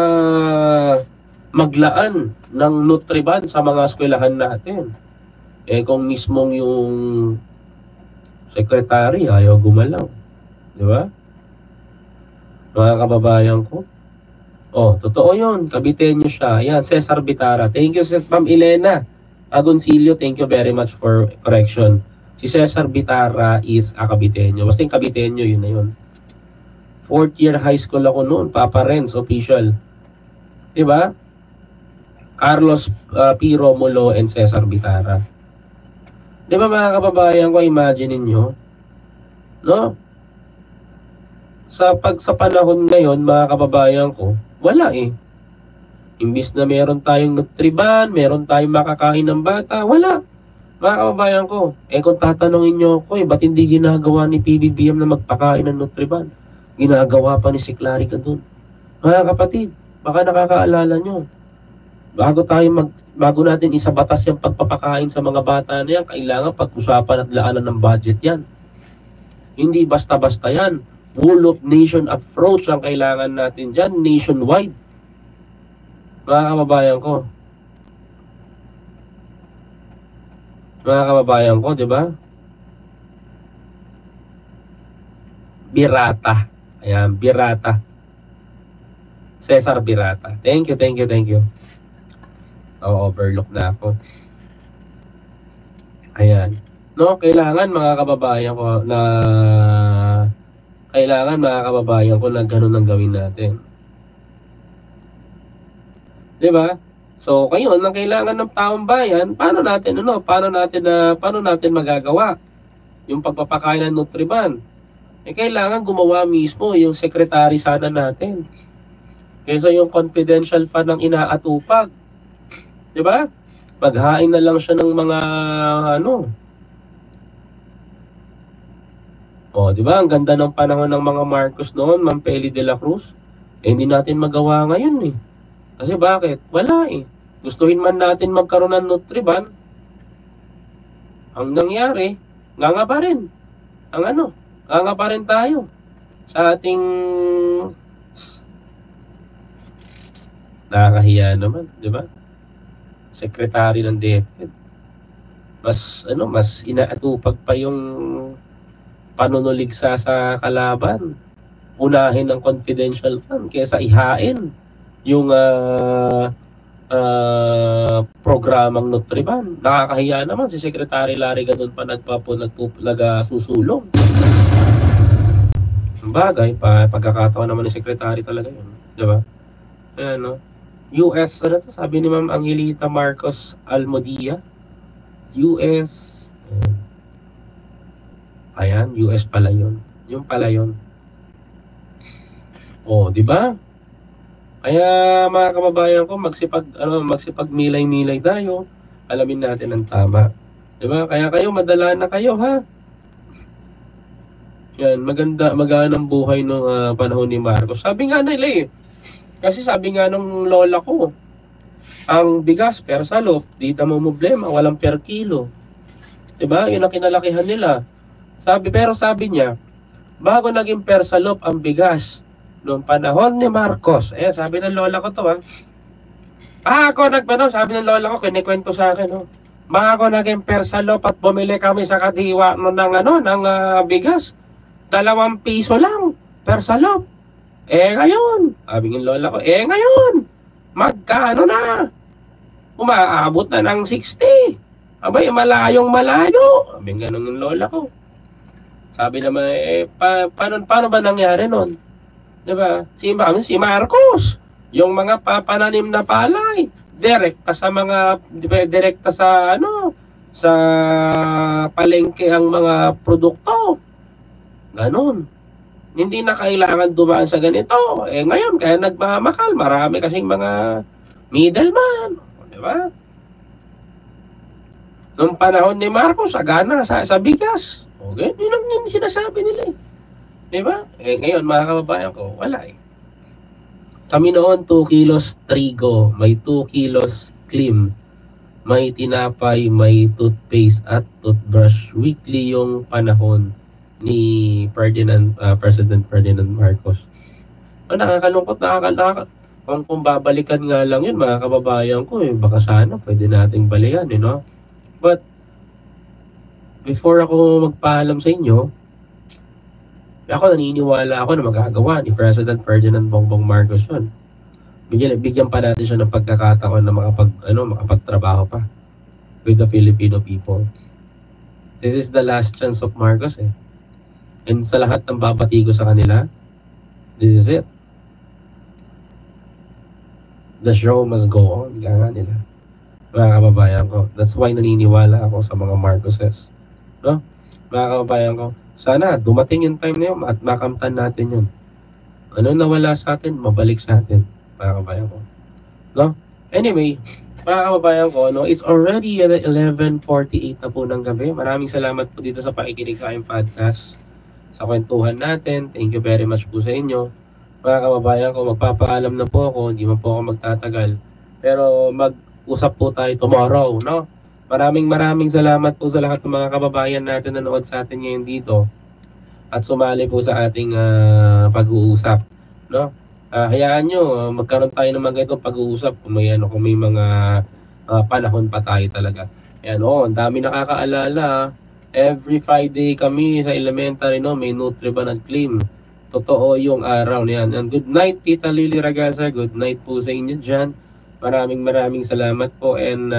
maglaan ng Nutriban sa mga eskwelahan natin? Kung mismong yung secretary ayaw gumalaw. Di ba? Mga kababayan ko. Totoo yun. Kabitenyo siya. Ayan, Cesar Bitara. Thank you, Ma'am Elena Agoncillo. Thank you very much for correction. Si Cesar Bitara is a Kabitenyo. Basta yung Kabitenyo, yun na yun. 4th year high school ako noon. Papa Renz, official. Di ba? Carlos P. Romulo and Cesar Bitara. Di ba mga kababayan ko, imagine niyo, no? Sa panahon ngayon, mga kababayan ko, wala Imbis na meron tayong Nutriban, meron tayong makakain ng bata, wala. Mga kababayan ko, kung tatanungin niyo ako, ba't hindi ginagawa ni PBBM na magpakain ng Nutriban? Ginagawa pa ni si Clarica doon. Mga kapatid, baka nakakaalala nyo, bago natin isabatas yung pagpapakain sa mga bata na yan, kailangan pag-usapan at laanan ng budget yan. Hindi basta-basta yan. Whole of nation approach ang kailangan natin dyan, nationwide. Mga kababayan ko. Mga kababayan ko, di ba? Birata. Ayan, Birata. Cesar Birata. Thank you. Overlook na ako. Ayan. No, kailangan mga kababayan ko na ganun ang gawin natin. 'Di ba? So, ngayon, ang kailangan ng taong bayan, paano natin magagawa yung pagpapakain ng Nutriban? Kailangan gumawa mismo yung secretary sana natin. Kaysa yung confidential fund ng inaatupag. Di ba? Maghain na lang siya ng mga di ba? Ang ganda ng panahon ng mga Marcos noon, Ma'am Peli de la Cruz. Hindi natin magawa ngayon Kasi bakit? Wala Gustuhin man natin magkaroon ng Nutriban, ang nangyari, nga pa rin. Nga pa rin tayo sa ating nakakahiya naman, di ba? Secretary ng DepEd. Mas inaatupag pa yung panunuligsa sa kalaban. Unahin ng confidential fund kaysa ihain yung programang Nutriban. Nakakahiya naman si Secretary Lariga doon pa nagsusulong. Bagay, pagkakataon naman ni Secretary talaga yun. Diba? Ayan, US, sabi ni Ma'am Angelita Marcos Almodia. US. Ayan, US pala yun. Yung pala yun. Diba? Kaya mga kababayan ko, magsipag milay-milay tayo. Alamin natin ang tama. Diba? Kaya kayo, madala na kayo, ha? Yan, maganda ang buhay nung panahon ni Marcos. Sabi nga nila kasi sabi nga nung lola ko, ang bigas per salop, di mo problema, walang per kilo. 'Di ba? Yun ang kinalakihan nila. Pero sabi niya, bago naging per salop ang bigas noong panahon ni Marcos. Sabi ng lola ko to sabi ng lola ko, kinikwento sa akin, bago naging per salop at bumili kami sa Kadiwa ng bigas, 2 piso lang per salop. Ngayon, sabi ng lola ko, ngayon, magkano na? Umaabot na ng 60. Abay, malayo. Sabi ganun ng lola ko. Sabi naman, paano ba nangyari nun? Diba? Si Marcos, yung mga pananim na palay, direkta sa palengke ang mga produkto. Ganon. Hindi na kailangan dumaan sa ganito. Ngayon, kaya nagmamakal. Marami kasing mga middleman. Diba? Noong panahon ni Marcos, sagana sa bigas. Okay? Yun lang yung sinasabi nila Diba? Ngayon, mga kababayan ko, wala Kami noon, 2 kilos trigo, may 2 kilos clim, may tinapay, may toothpaste at toothbrush. Weekly yung panahon ni President Ferdinand Marcos. Nakakalungkot, kung babalikan nga lang yun, mga kababayan ko, baka sana pwede nating balikan, But before ako magpaalam sa inyo, ako naniniwala ako na magagawa ni President Ferdinand Bongbong Marcos yun. Bigyan pa natin siya ng pagkakataon na makapagtrabaho pa with the Filipino people. This is the last chance of Marcos And sa lahat ng babati ko sa kanila, this is it. The show must go on. Ika nga nila. Mga kababayan ko. That's why naniniwala ako sa mga Marcoses. No? Mga kababayan ko. Sana dumating yung time na yun at makamtan natin yun. Ano nawala sa atin, mabalik sa atin. Mga kababayan ko. No? Anyway, mga kababayan ko, it's already 11:48 na po ng gabi. Maraming salamat po dito sa pakikinig sa aking podcast. Sa kwentuhan natin. Thank you very much po sa inyo. Mga kababayan ko, magpapaalam na po ako. Hindi man po ako magtatagal. Pero mag-usap po tayo tomorrow, no? Maraming salamat po sa lahat ng mga kababayan natin na nanood sa atin ngayon dito. At sumali po sa ating pag-uusap, no? Hayaan nyo, magkaroon tayo ng mga ganitong pag-uusap kung may mga panahon pa tayo talaga. Ang dami nakakaalala. Every Friday kami sa elementary, may Nutriban at Clean. Totoo yung araw niyan. And good night, Tita Lily Ragasa. Good night po sa inyo dyan. Maraming salamat po. And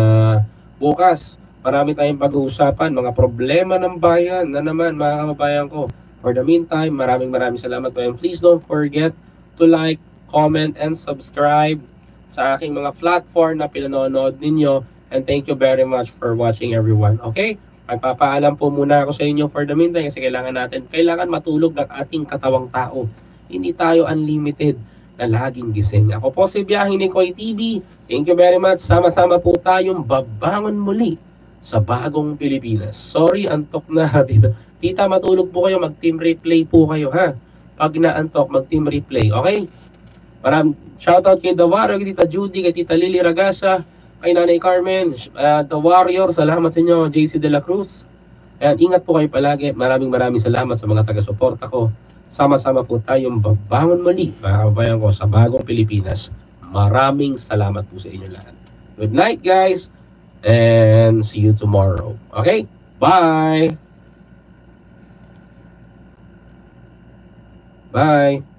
bukas, marami tayong pag-uusapan. Mga problema ng bayan na naman, mga kababayan ko. For the meantime, maraming salamat po. And please don't forget to like, comment, and subscribe sa aking mga platform na pinanonood ninyo. And thank you very much for watching, everyone. Okay? Magpapaalam po muna ako sa inyo for the meantime kasi kailangan matulog ng ating katawang tao. Hindi tayo unlimited na laging gising. Ako po si Biyahe ni Koy TV. Thank you very much. Sama-sama po tayong babangon muli sa bagong Pilipinas. Sorry, antok na dito. Tita, matulog po kayo. Mag-team replay po kayo, ha? Pag naantok, mag-team replay. Okay? Shoutout kay The Warrior, kay Tita Judy, kay Tita Lily Ragasa, kay Nanay Carmen, The Warrior, salamat sa inyo, JC De La Cruz. Ayan, ingat po kayo palagi. Maraming salamat sa mga taga-suporta ko. Sama-sama po tayong babangon muli, mga kababayan ko, sa bagong Pilipinas. Maraming salamat po sa inyo lahat. Good night, guys, and see you tomorrow. Okay? Bye! Bye!